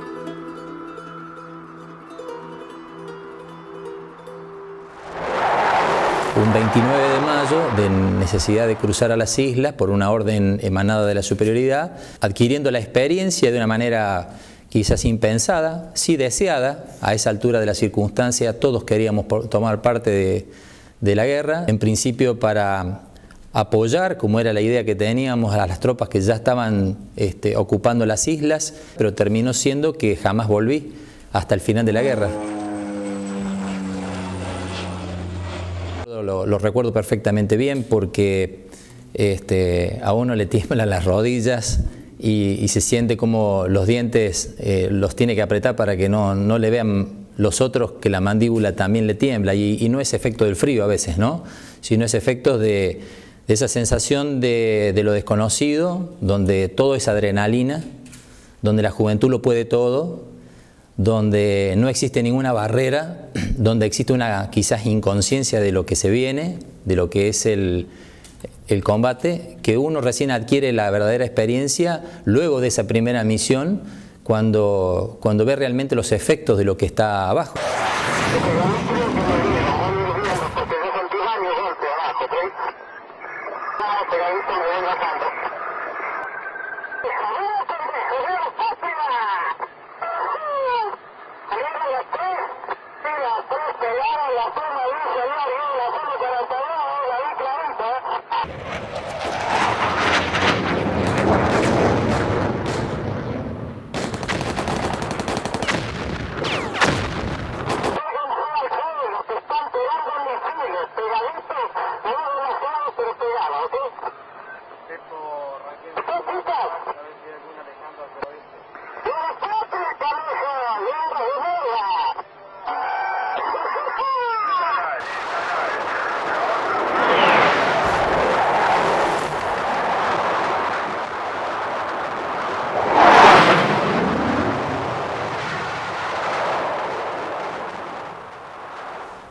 Un veintinueve de mayo, de necesidad de cruzar a las islas por una orden emanada de la superioridad, adquiriendo la experiencia de una manera quizás impensada, sí deseada. A esa altura de la circunstancia todos queríamos tomar parte de, de la guerra, en principio para apoyar, como era la idea que teníamos, a las tropas que ya estaban este, ocupando las islas, pero terminó siendo que jamás volví hasta el final de la guerra. Lo, lo recuerdo perfectamente bien porque este, a uno le tiemblan las rodillas y, y se siente como los dientes eh, los tiene que apretar para que no, no le vean los otros que la mandíbula también le tiembla, y, y no es efecto del frío a veces, ¿no? Sino es efecto de de esa sensación de, de lo desconocido, donde todo es adrenalina, donde la juventud lo puede todo, donde no existe ninguna barrera, donde existe una quizás inconsciencia de lo que se viene, de lo que es el, el combate, que uno recién adquiere la verdadera experiencia luego de esa primera misión, cuando, cuando ve realmente los efectos de lo que está abajo.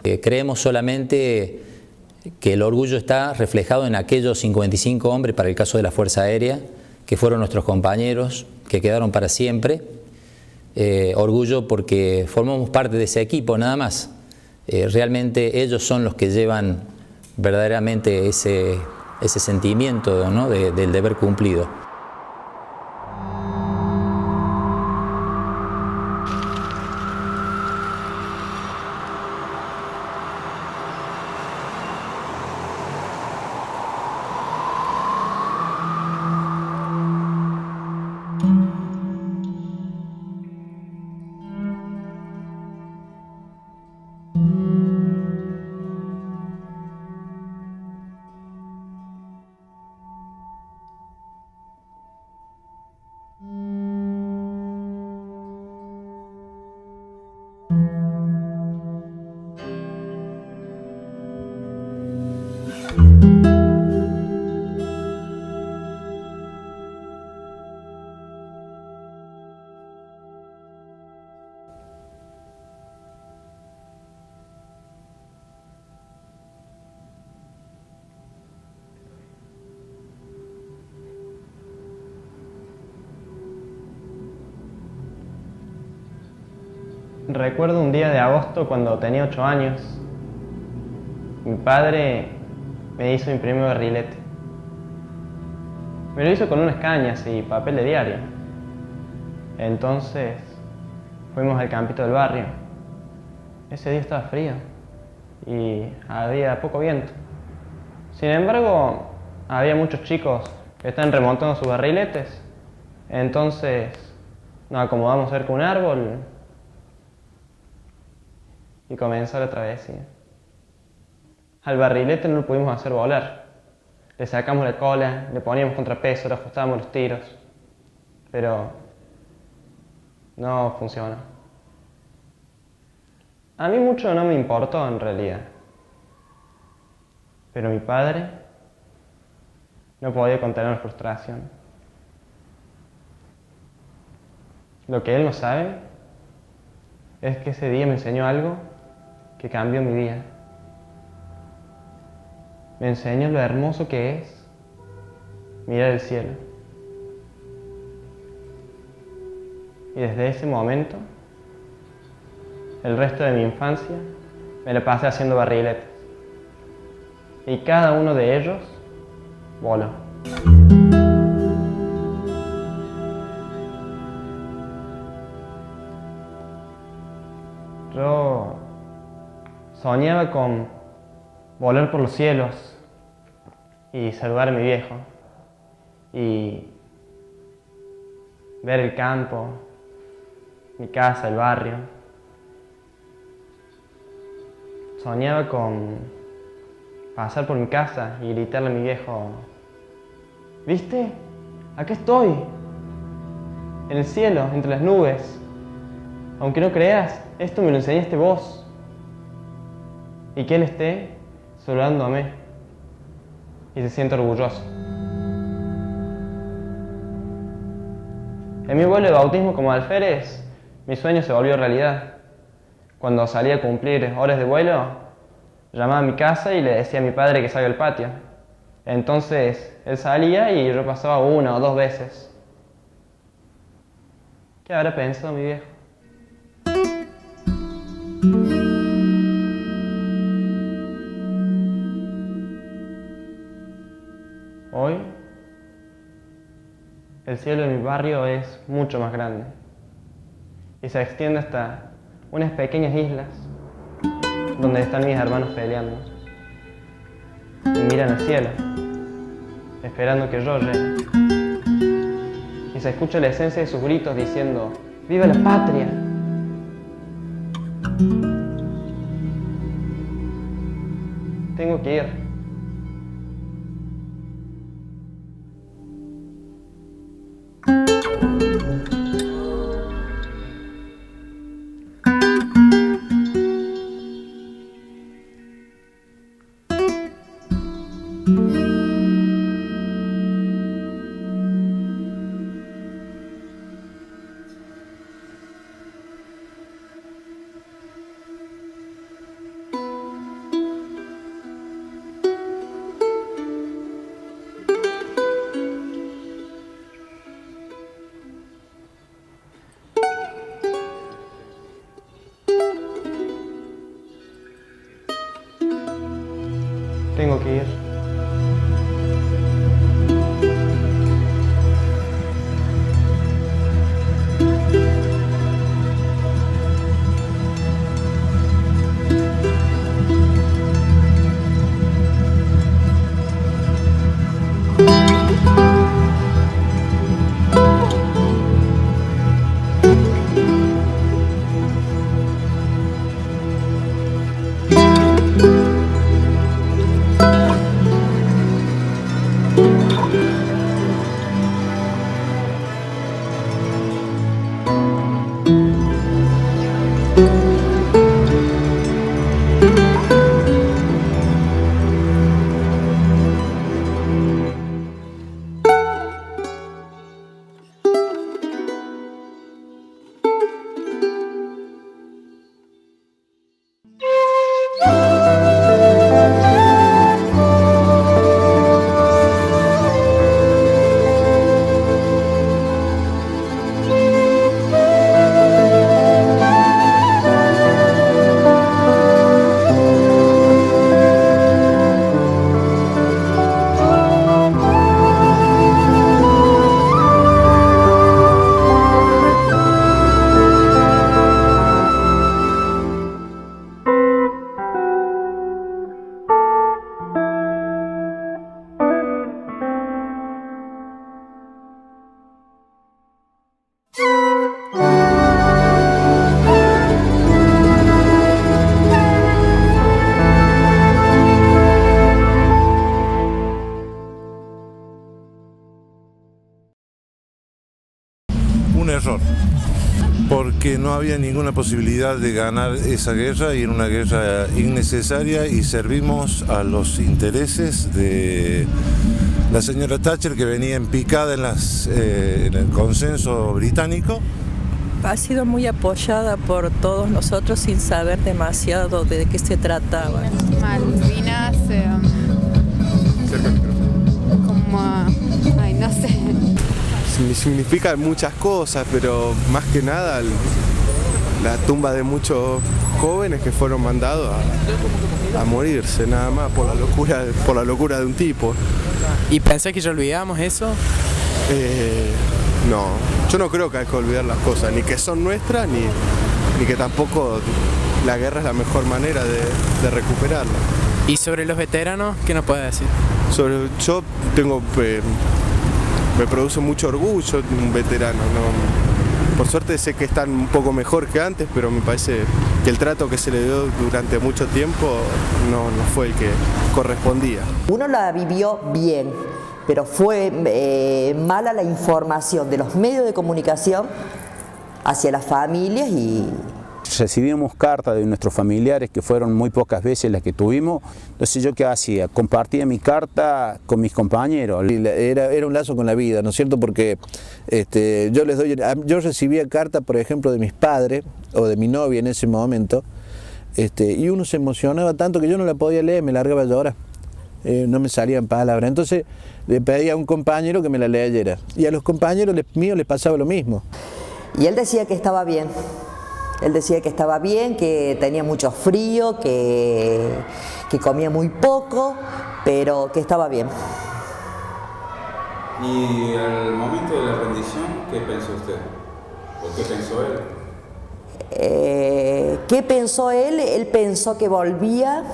Eh, creemos solamente que el orgullo está reflejado en aquellos cincuenta y cinco hombres, para el caso de la Fuerza Aérea, que fueron nuestros compañeros, que quedaron para siempre. Eh, orgullo porque formamos parte de ese equipo, nada más. Eh, realmente ellos son los que llevan verdaderamente ese, ese sentimiento, ¿no?, de, del deber cumplido. Recuerdo un día de agosto cuando tenía ocho años. Mi padre me hizo mi primer barrilete. Me lo hizo con unas cañas y papel de diario. Entonces fuimos al campito del barrio. Ese día estaba frío y había poco viento. Sin embargo, había muchos chicos que estaban remontando sus barriletes. Entonces nos acomodamos cerca de un árbol y comenzó la travesía. Al barrilete no lo pudimos hacer volar. Le sacamos la cola, le poníamos contrapeso, le ajustábamos los tiros, pero no funcionó. A mí mucho no me importó en realidad, pero mi padre no podía contener la frustración. Lo que él no sabe es que ese día me enseñó algo que cambió mi vida. Me enseñó lo hermoso que es mirar el cielo. Y desde ese momento, el resto de mi infancia, me la pasé haciendo barriletes. Y cada uno de ellos voló. Yo soñaba con volar por los cielos y saludar a mi viejo y ver el campo, mi casa, el barrio. Soñaba con pasar por mi casa y gritarle a mi viejo: ¿viste? Aquí estoy, en el cielo, entre las nubes. Aunque no creas, esto me lo enseñaste vos. Y que él esté saludándome y se siente orgulloso. En mi vuelo de bautismo como alférez, mi sueño se volvió realidad. Cuando salí a cumplir horas de vuelo, llamaba a mi casa y le decía a mi padre que salga al patio. Entonces él salía y yo pasaba una o dos veces. ¿Qué habrá pensado mi viejo? Hoy, el cielo de mi barrio es mucho más grande y se extiende hasta unas pequeñas islas donde están mis hermanos peleando y miran al cielo, esperando que yo llegue. Y se escucha la esencia de sus gritos diciendo: ¡viva la patria! Tengo que ir. Tengo que ir. Un error, porque no había ninguna posibilidad de ganar esa guerra y era una guerra innecesaria y servimos a los intereses de la señora Thatcher, que venía en picada en, las, eh, en el consenso británico. Ha sido muy apoyada por todos nosotros sin saber demasiado de qué se trataba. Malvinas, eh, como, ay, no sé. Significa muchas cosas, pero más que nada la tumba de muchos jóvenes que fueron mandados a, a morirse, nada más por la locura, por la locura de un tipo. ¿Y pensás que ya olvidamos eso? Eh, no, yo no creo que hay que olvidar las cosas, ni que son nuestras, ni, ni que tampoco la guerra es la mejor manera de, de recuperarla. ¿Y sobre los veteranos, qué nos puede decir? Sobre, yo tengo... Eh, me produce mucho orgullo un veterano, ¿no? Por suerte sé que están un poco mejor que antes, pero me parece que el trato que se le dio durante mucho tiempo no, no fue el que correspondía. Uno la vivió bien, pero fue eh, mala la información de los medios de comunicación hacia las familias y... Recibimos cartas de nuestros familiares, que fueron muy pocas veces las que tuvimos. Entonces, ¿yo qué hacía? Compartía mi carta con mis compañeros. Era, era un lazo con la vida, ¿no es cierto? Porque este, yo les doy, yo recibía cartas, por ejemplo, de mis padres o de mi novia en ese momento, este, y uno se emocionaba tanto que yo no la podía leer, me largaba a llorar. Eh, no me salían palabras. Entonces le pedía a un compañero que me la leyera. Y a los compañeros míos les pasaba lo mismo. Y él decía que estaba bien. Él decía que estaba bien, que tenía mucho frío, que, que comía muy poco, pero que estaba bien. ¿Y al momento de la rendición, qué pensó usted? ¿O qué pensó él? Eh, ¿Qué pensó él? Él pensó que volvía.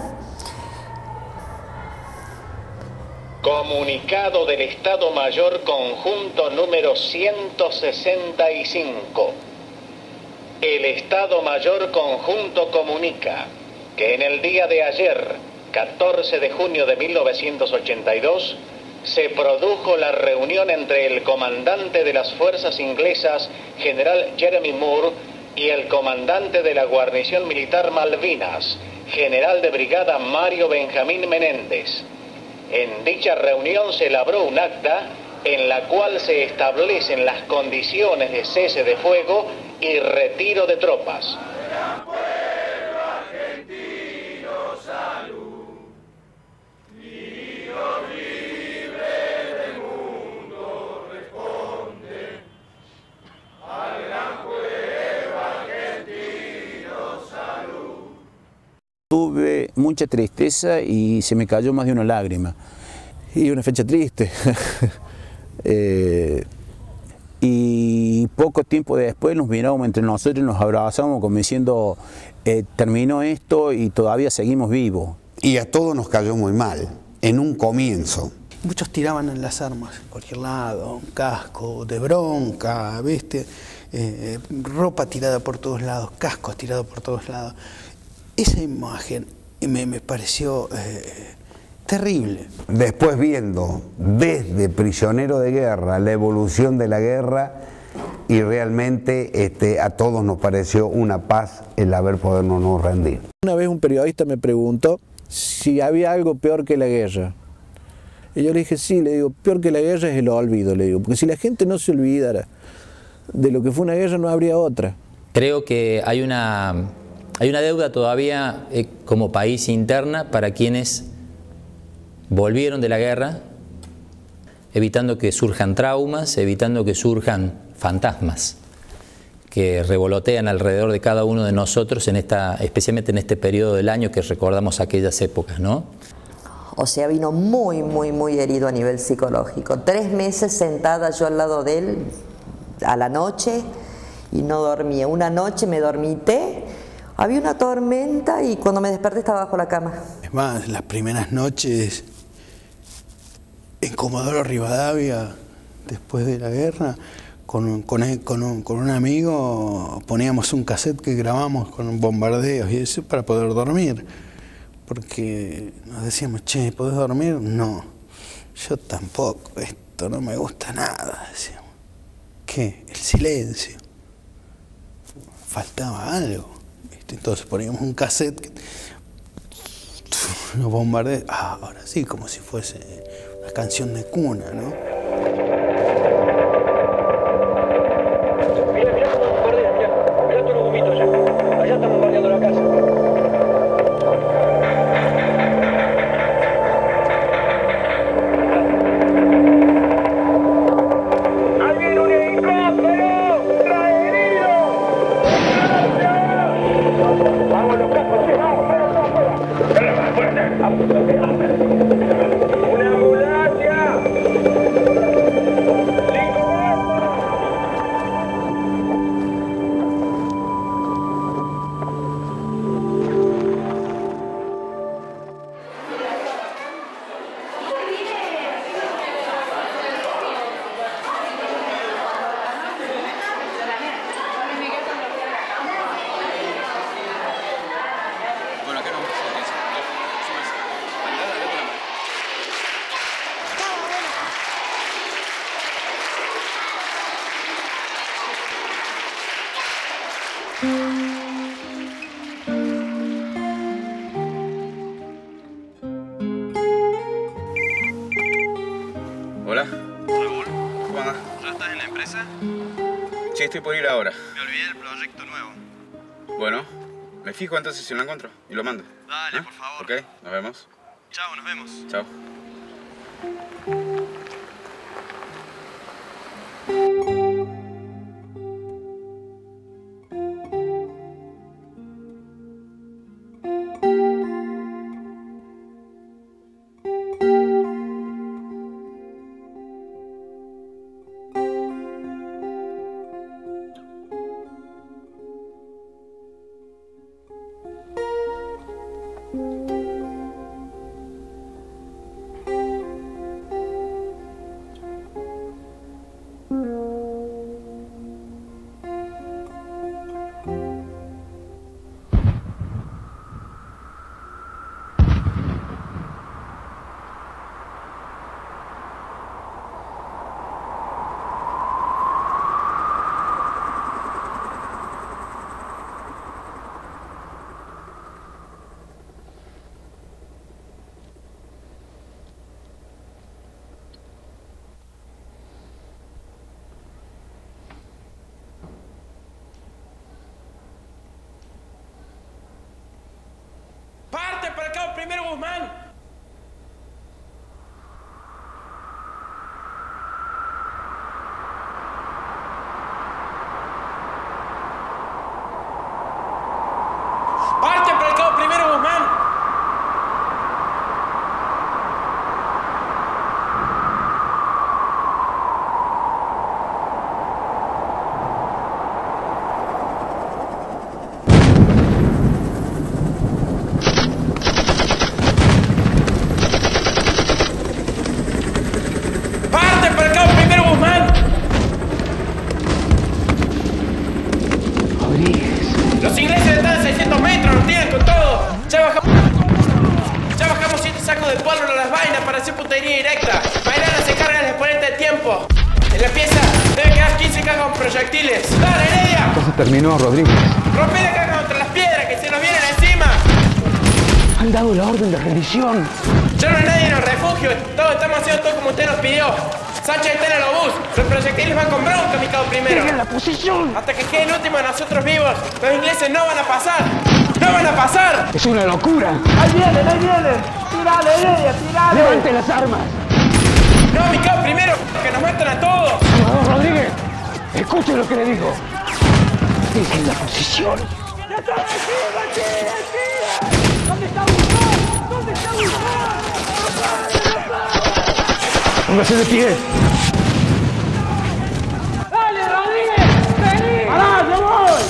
Comunicado del Estado Mayor Conjunto número ciento sesenta y cinco. El Estado Mayor Conjunto comunica que en el día de ayer, catorce de junio de mil novecientos ochenta y dos, se produjo la reunión entre el comandante de las fuerzas inglesas, general Jeremy Moore, y el comandante de la guarnición militar Malvinas, general de brigada Mario Benjamín Menéndez. En dicha reunión se elaboró un acta en la cual se establecen las condiciones de cese de fuego y retiro de tropas. Tuve mucha tristeza y se me cayó más de una lágrima. Y una fecha triste. eh, y poco tiempo después nos mirábamos entre nosotros y nos abrazábamos como diciendo, eh, terminó esto y todavía seguimos vivos. Y a todos nos cayó muy mal, en un comienzo. Muchos tiraban en las armas, en cualquier lado, un casco de bronca, ¿viste? Eh, ropa tirada por todos lados, cascos tirados por todos lados. Esa imagen me, me pareció eh, terrible. Después viendo desde prisionero de guerra la evolución de la guerra y realmente este, a todos nos pareció una paz el haber podernos no rendir. Una vez un periodista me preguntó si había algo peor que la guerra. Y yo le dije, sí, le digo, peor que la guerra es el olvido, le digo, porque si la gente no se olvidara de lo que fue una guerra no habría otra. Creo que hay una, hay una deuda todavía eh, como país interna para quienes volvieron de la guerra, evitando que surjan traumas, evitando que surjan fantasmas que revolotean alrededor de cada uno de nosotros, en esta, especialmente en este periodo del año que recordamos aquellas épocas, ¿no? O sea, vino muy, muy, muy herido a nivel psicológico. Tres meses sentada yo al lado de él a la noche y no dormía. Una noche me dormité, había una tormenta y cuando me desperté estaba bajo la cama. Es más, las primeras noches en Comodoro Rivadavia, después de la guerra, con, con, con, un, con un amigo poníamos un cassette que grabamos con bombardeos y eso para poder dormir. Porque nos decíamos, che, ¿podés dormir? No, yo tampoco, esto no me gusta nada, decíamos. ¿Qué? El silencio. Faltaba algo. Entonces poníamos un cassette, que nos bombardeó. Ah, ahora sí, como si fuese una canción de cuna, ¿no? Mira, mira cómo bombardean, mira, mira todos los humitos ya. Allá están bombardeando la casa. ¡Una ambulancia! Bueno, acá no vamos a hacer eso. Hola. Raúl. ¿Cómo andás? ¿Ya estás en la empresa? Sí, estoy por ir ahora. Me olvidé del proyecto nuevo. Bueno, me fijo entonces si lo encuentro y lo mando. Dale, ¿Eh? por favor. Ok, nos vemos. Chao, nos vemos. Chao. ¡Parte para acá, primero Guzmán! ¡Parte para acá, primero Guzmán! Ya bajamos... Ya bajamos siete sacos de polvo a las vainas para hacer puntería directa. Mañana se carga el exponente de tiempo. En la pieza debe quedar quince cajas con proyectiles. ¡Dale, Heredia! Entonces terminó, Rodríguez. ¡Rompe la caja contra las piedras que se nos vienen encima! Han dado la orden de rendición. Ya no hay nadie en el refugio. Todos estamos haciendo todo como usted nos pidió. Sánchez está en el obús. Los proyectiles van con bronca, mi cabo primero. ¡Dejen la posición! Hasta que quede el último de nosotros vivos. Los ingleses no van a pasar. ¡No van a pasar! ¡Es una locura! ¡Ahí vienen, ahí vienen! ¡Tirale, Heredia, tirale! ¡Levanten las armas! ¡No, mi cabo primero! ¡Que nos matan a todos! Salvador Rodríguez, escuchen lo que le digo. Dejen la posición. ¡Ya está vencido aquí, aquí! ¿Dónde está Guzmán? ¿Dónde está Guzmán? Póngase de pie. ¡Dale, Rodríguez! ¡Vení! ¡Pará, ya voy!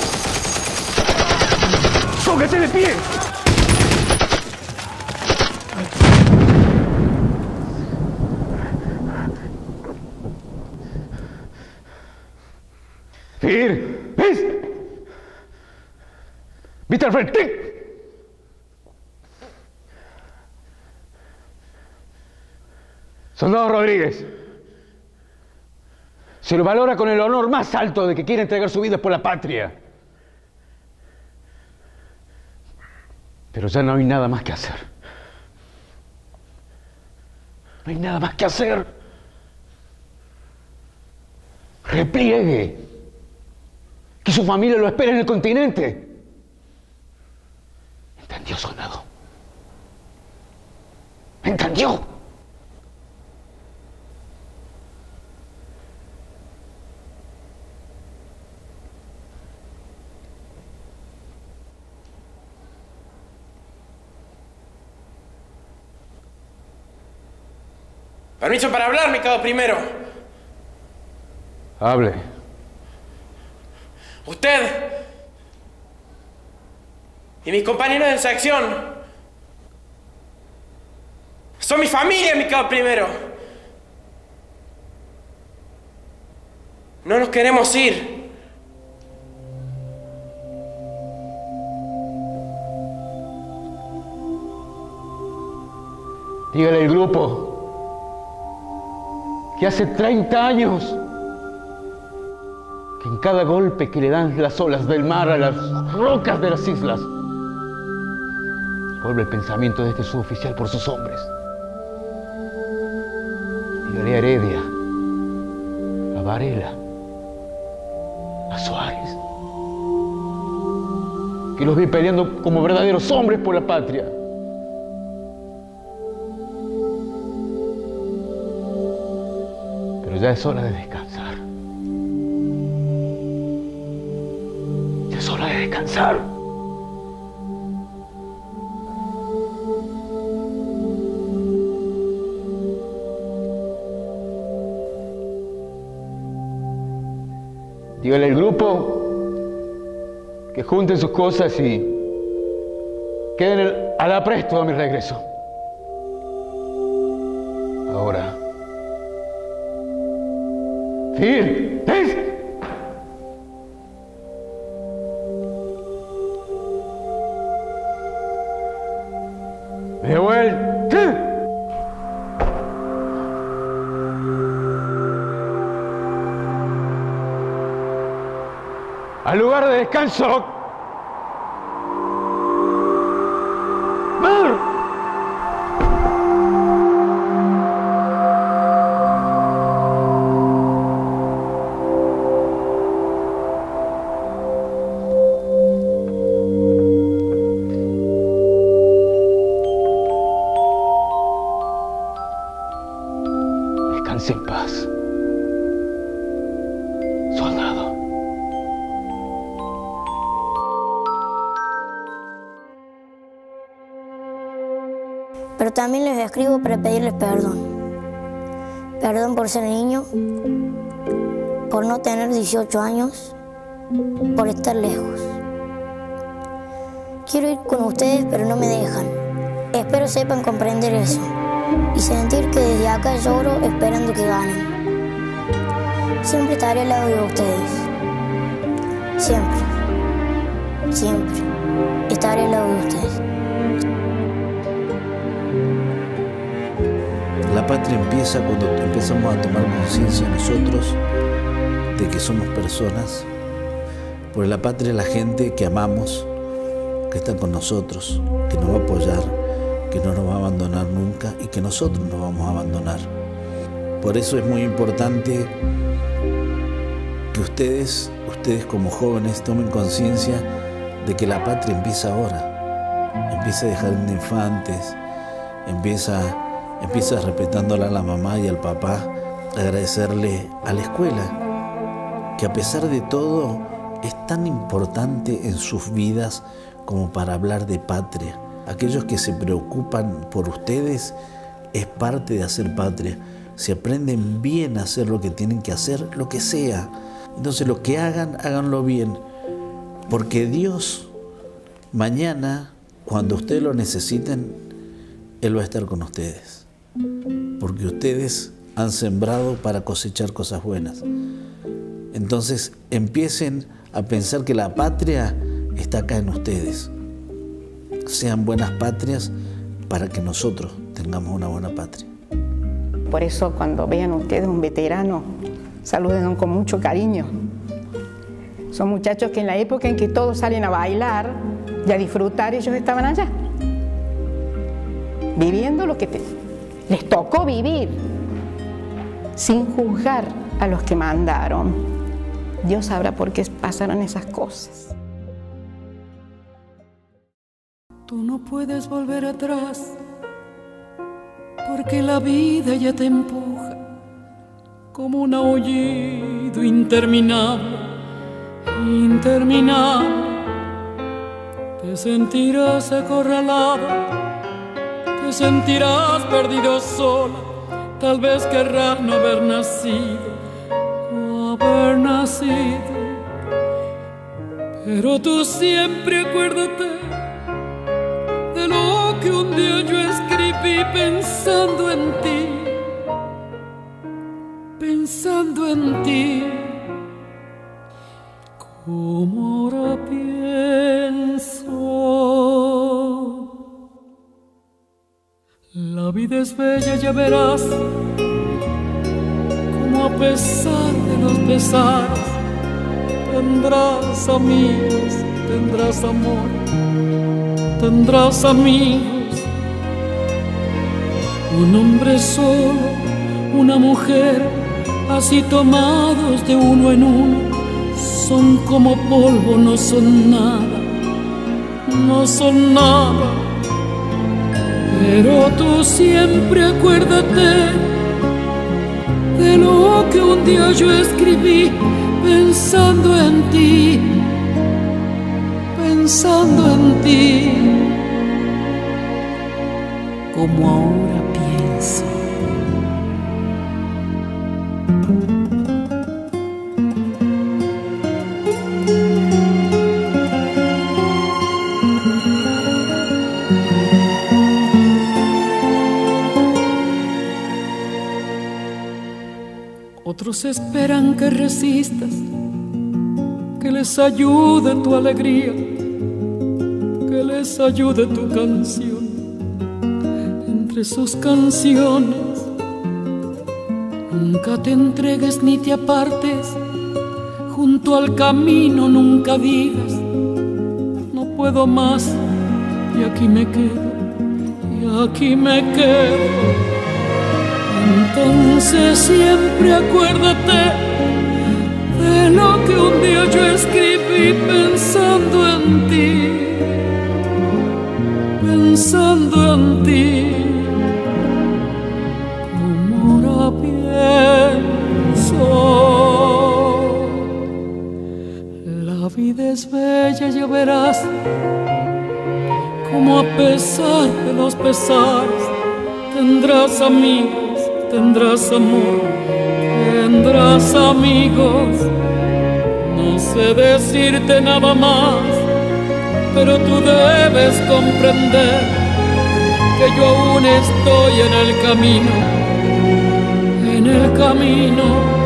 ¡Póngase de pie! Fir, ¿ves? ¿Viste al frente? Soldado Rodríguez, se lo valora con el honor más alto de que quiere entregar su vida por la patria. Pero ya no hay nada más que hacer. No hay nada más que hacer. Repliegue. Que su familia lo espere en el continente. ¿Entendió, soldado? ¿Entendió? Permiso para hablar, mi cabo primero. Hable. Usted y mis compañeros de sección son mi familia, mi cabo primero. No nos queremos ir. Dígale al grupo que hace treinta años que en cada golpe que le dan las olas del mar a las rocas de las islas, vuelve el pensamiento de este suboficial por sus hombres. Dígale a Heredia, a Varela, a Suárez, que los vi peleando como verdaderos hombres por la patria. Pero ya es hora de descansar. Ya es hora de descansar. Dígale al grupo que junten sus cosas y queden al apresto a mi regreso. Ahora. ¡Fir! ¿Ves? ¡De vuelta! Al lugar de descanso. ¡Mar! Descanse en paz, soldado. Pero también les escribo para pedirles perdón. Perdón por ser niño, por no tener dieciocho años, por estar lejos. Quiero ir con ustedes, pero no me dejan. Espero sepan comprender eso y sentir que desde acá lloro esperando que ganen. Siempre estaré al lado de ustedes. Siempre, siempre estaré al lado de ustedes. la patria empieza cuando empezamos a tomar conciencia nosotros de que somos personas, porque la patria es la gente que amamos, que está con nosotros, que nos va a apoyar, que no nos va a abandonar nunca y que nosotros nos vamos a abandonar. Por eso es muy importante que ustedes, ustedes como jóvenes, tomen conciencia de que la patria empieza ahora. Empieza de jardín de infantes, empieza, empieza respetándola a la mamá y al papá, agradecerle a la escuela, que a pesar de todo es tan importante en sus vidas como para hablar de patria. Aquellos que se preocupan por ustedes es parte de hacer patria. Si aprenden bien a hacer lo que tienen que hacer, lo que sea, entonces lo que hagan, háganlo bien, porque Dios mañana, cuando ustedes lo necesiten, Él va a estar con ustedes, porque ustedes han sembrado para cosechar cosas buenas. Entonces empiecen a pensar que la patria está acá en ustedes. Sean buenas patrias para que nosotros tengamos una buena patria. Por eso cuando vean ustedes un veterano, salúdenlo con mucho cariño. Son muchachos que en la época en que todos salen a bailar y a disfrutar, ellos estaban allá, viviendo lo que te, les tocó vivir, sin juzgar a los que mandaron. Dios sabrá por qué pasaron esas cosas. Tú no puedes volver atrás, porque la vida ya te empuja como un aullido interminable, interminable. Te sentirás acorralado, te sentirás perdido sola, tal vez querrás no haber nacido o haber nacido, pero tú siempre acuérdate de lo que un día yo escribí pensando en ti, pensando en ti, como ahora pienso. La vida es bella, ya verás, como a pesar de los pesares, tendrás amigos, tendrás amor, tendrás amigos. Un hombre solo, una mujer, así tomados de uno en uno, son como polvo, no son nada, no son nada. Pero tú siempre acuérdate de lo que un día yo escribí pensando en ti, pensando en ti, como ahora pienso. Otros esperan que resistas, que les ayude tu alegría, que les ayude tu canción. Entre sus canciones, nunca te entregues ni te apartes, junto al camino nunca digas, no puedo más, y aquí me quedo, y aquí me quedo. Entonces siempre acuérdate de lo que un día yo escribí pensando en ti, pensando en ti, como ahora pienso. La vida es bella, ya verás, como a pesar de los pesares, tendrás amigos, tendrás amor, tendrás amigos. No sé decirte nada más, pero tú debes comprender que yo aún estoy en el camino, en el camino.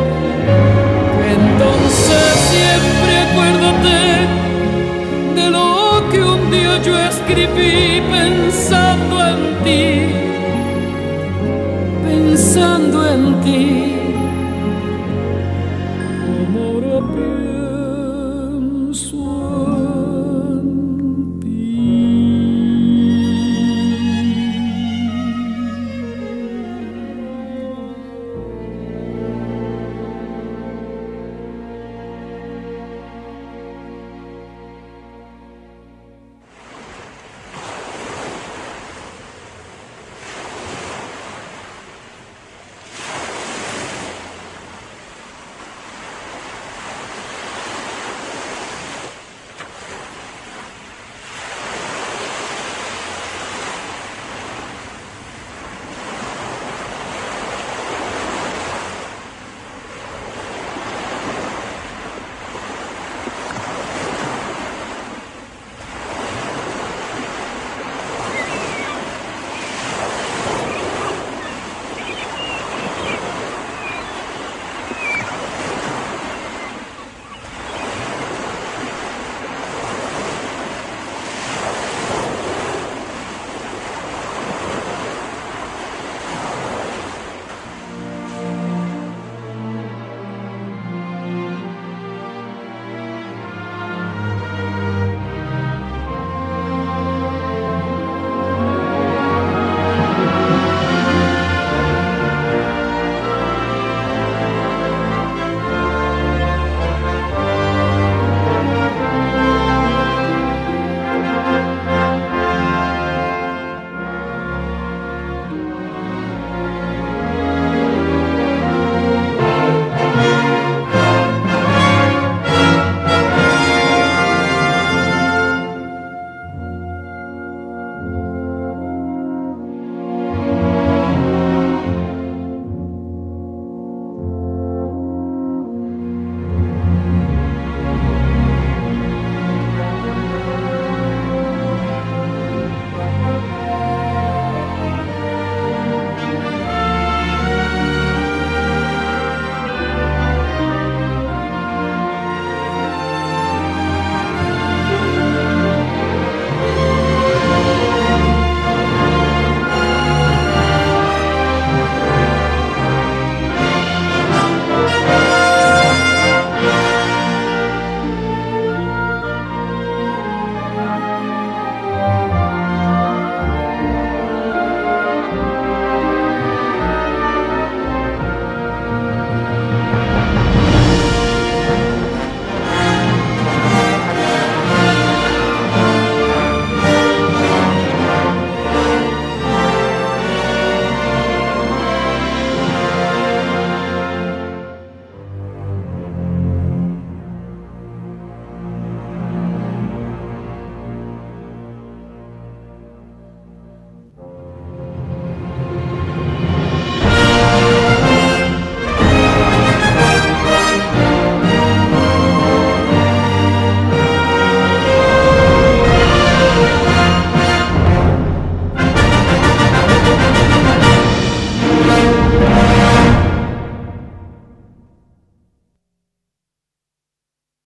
Entonces siempre acuérdate de lo que un día yo escribí pensando en ti, pensando ti.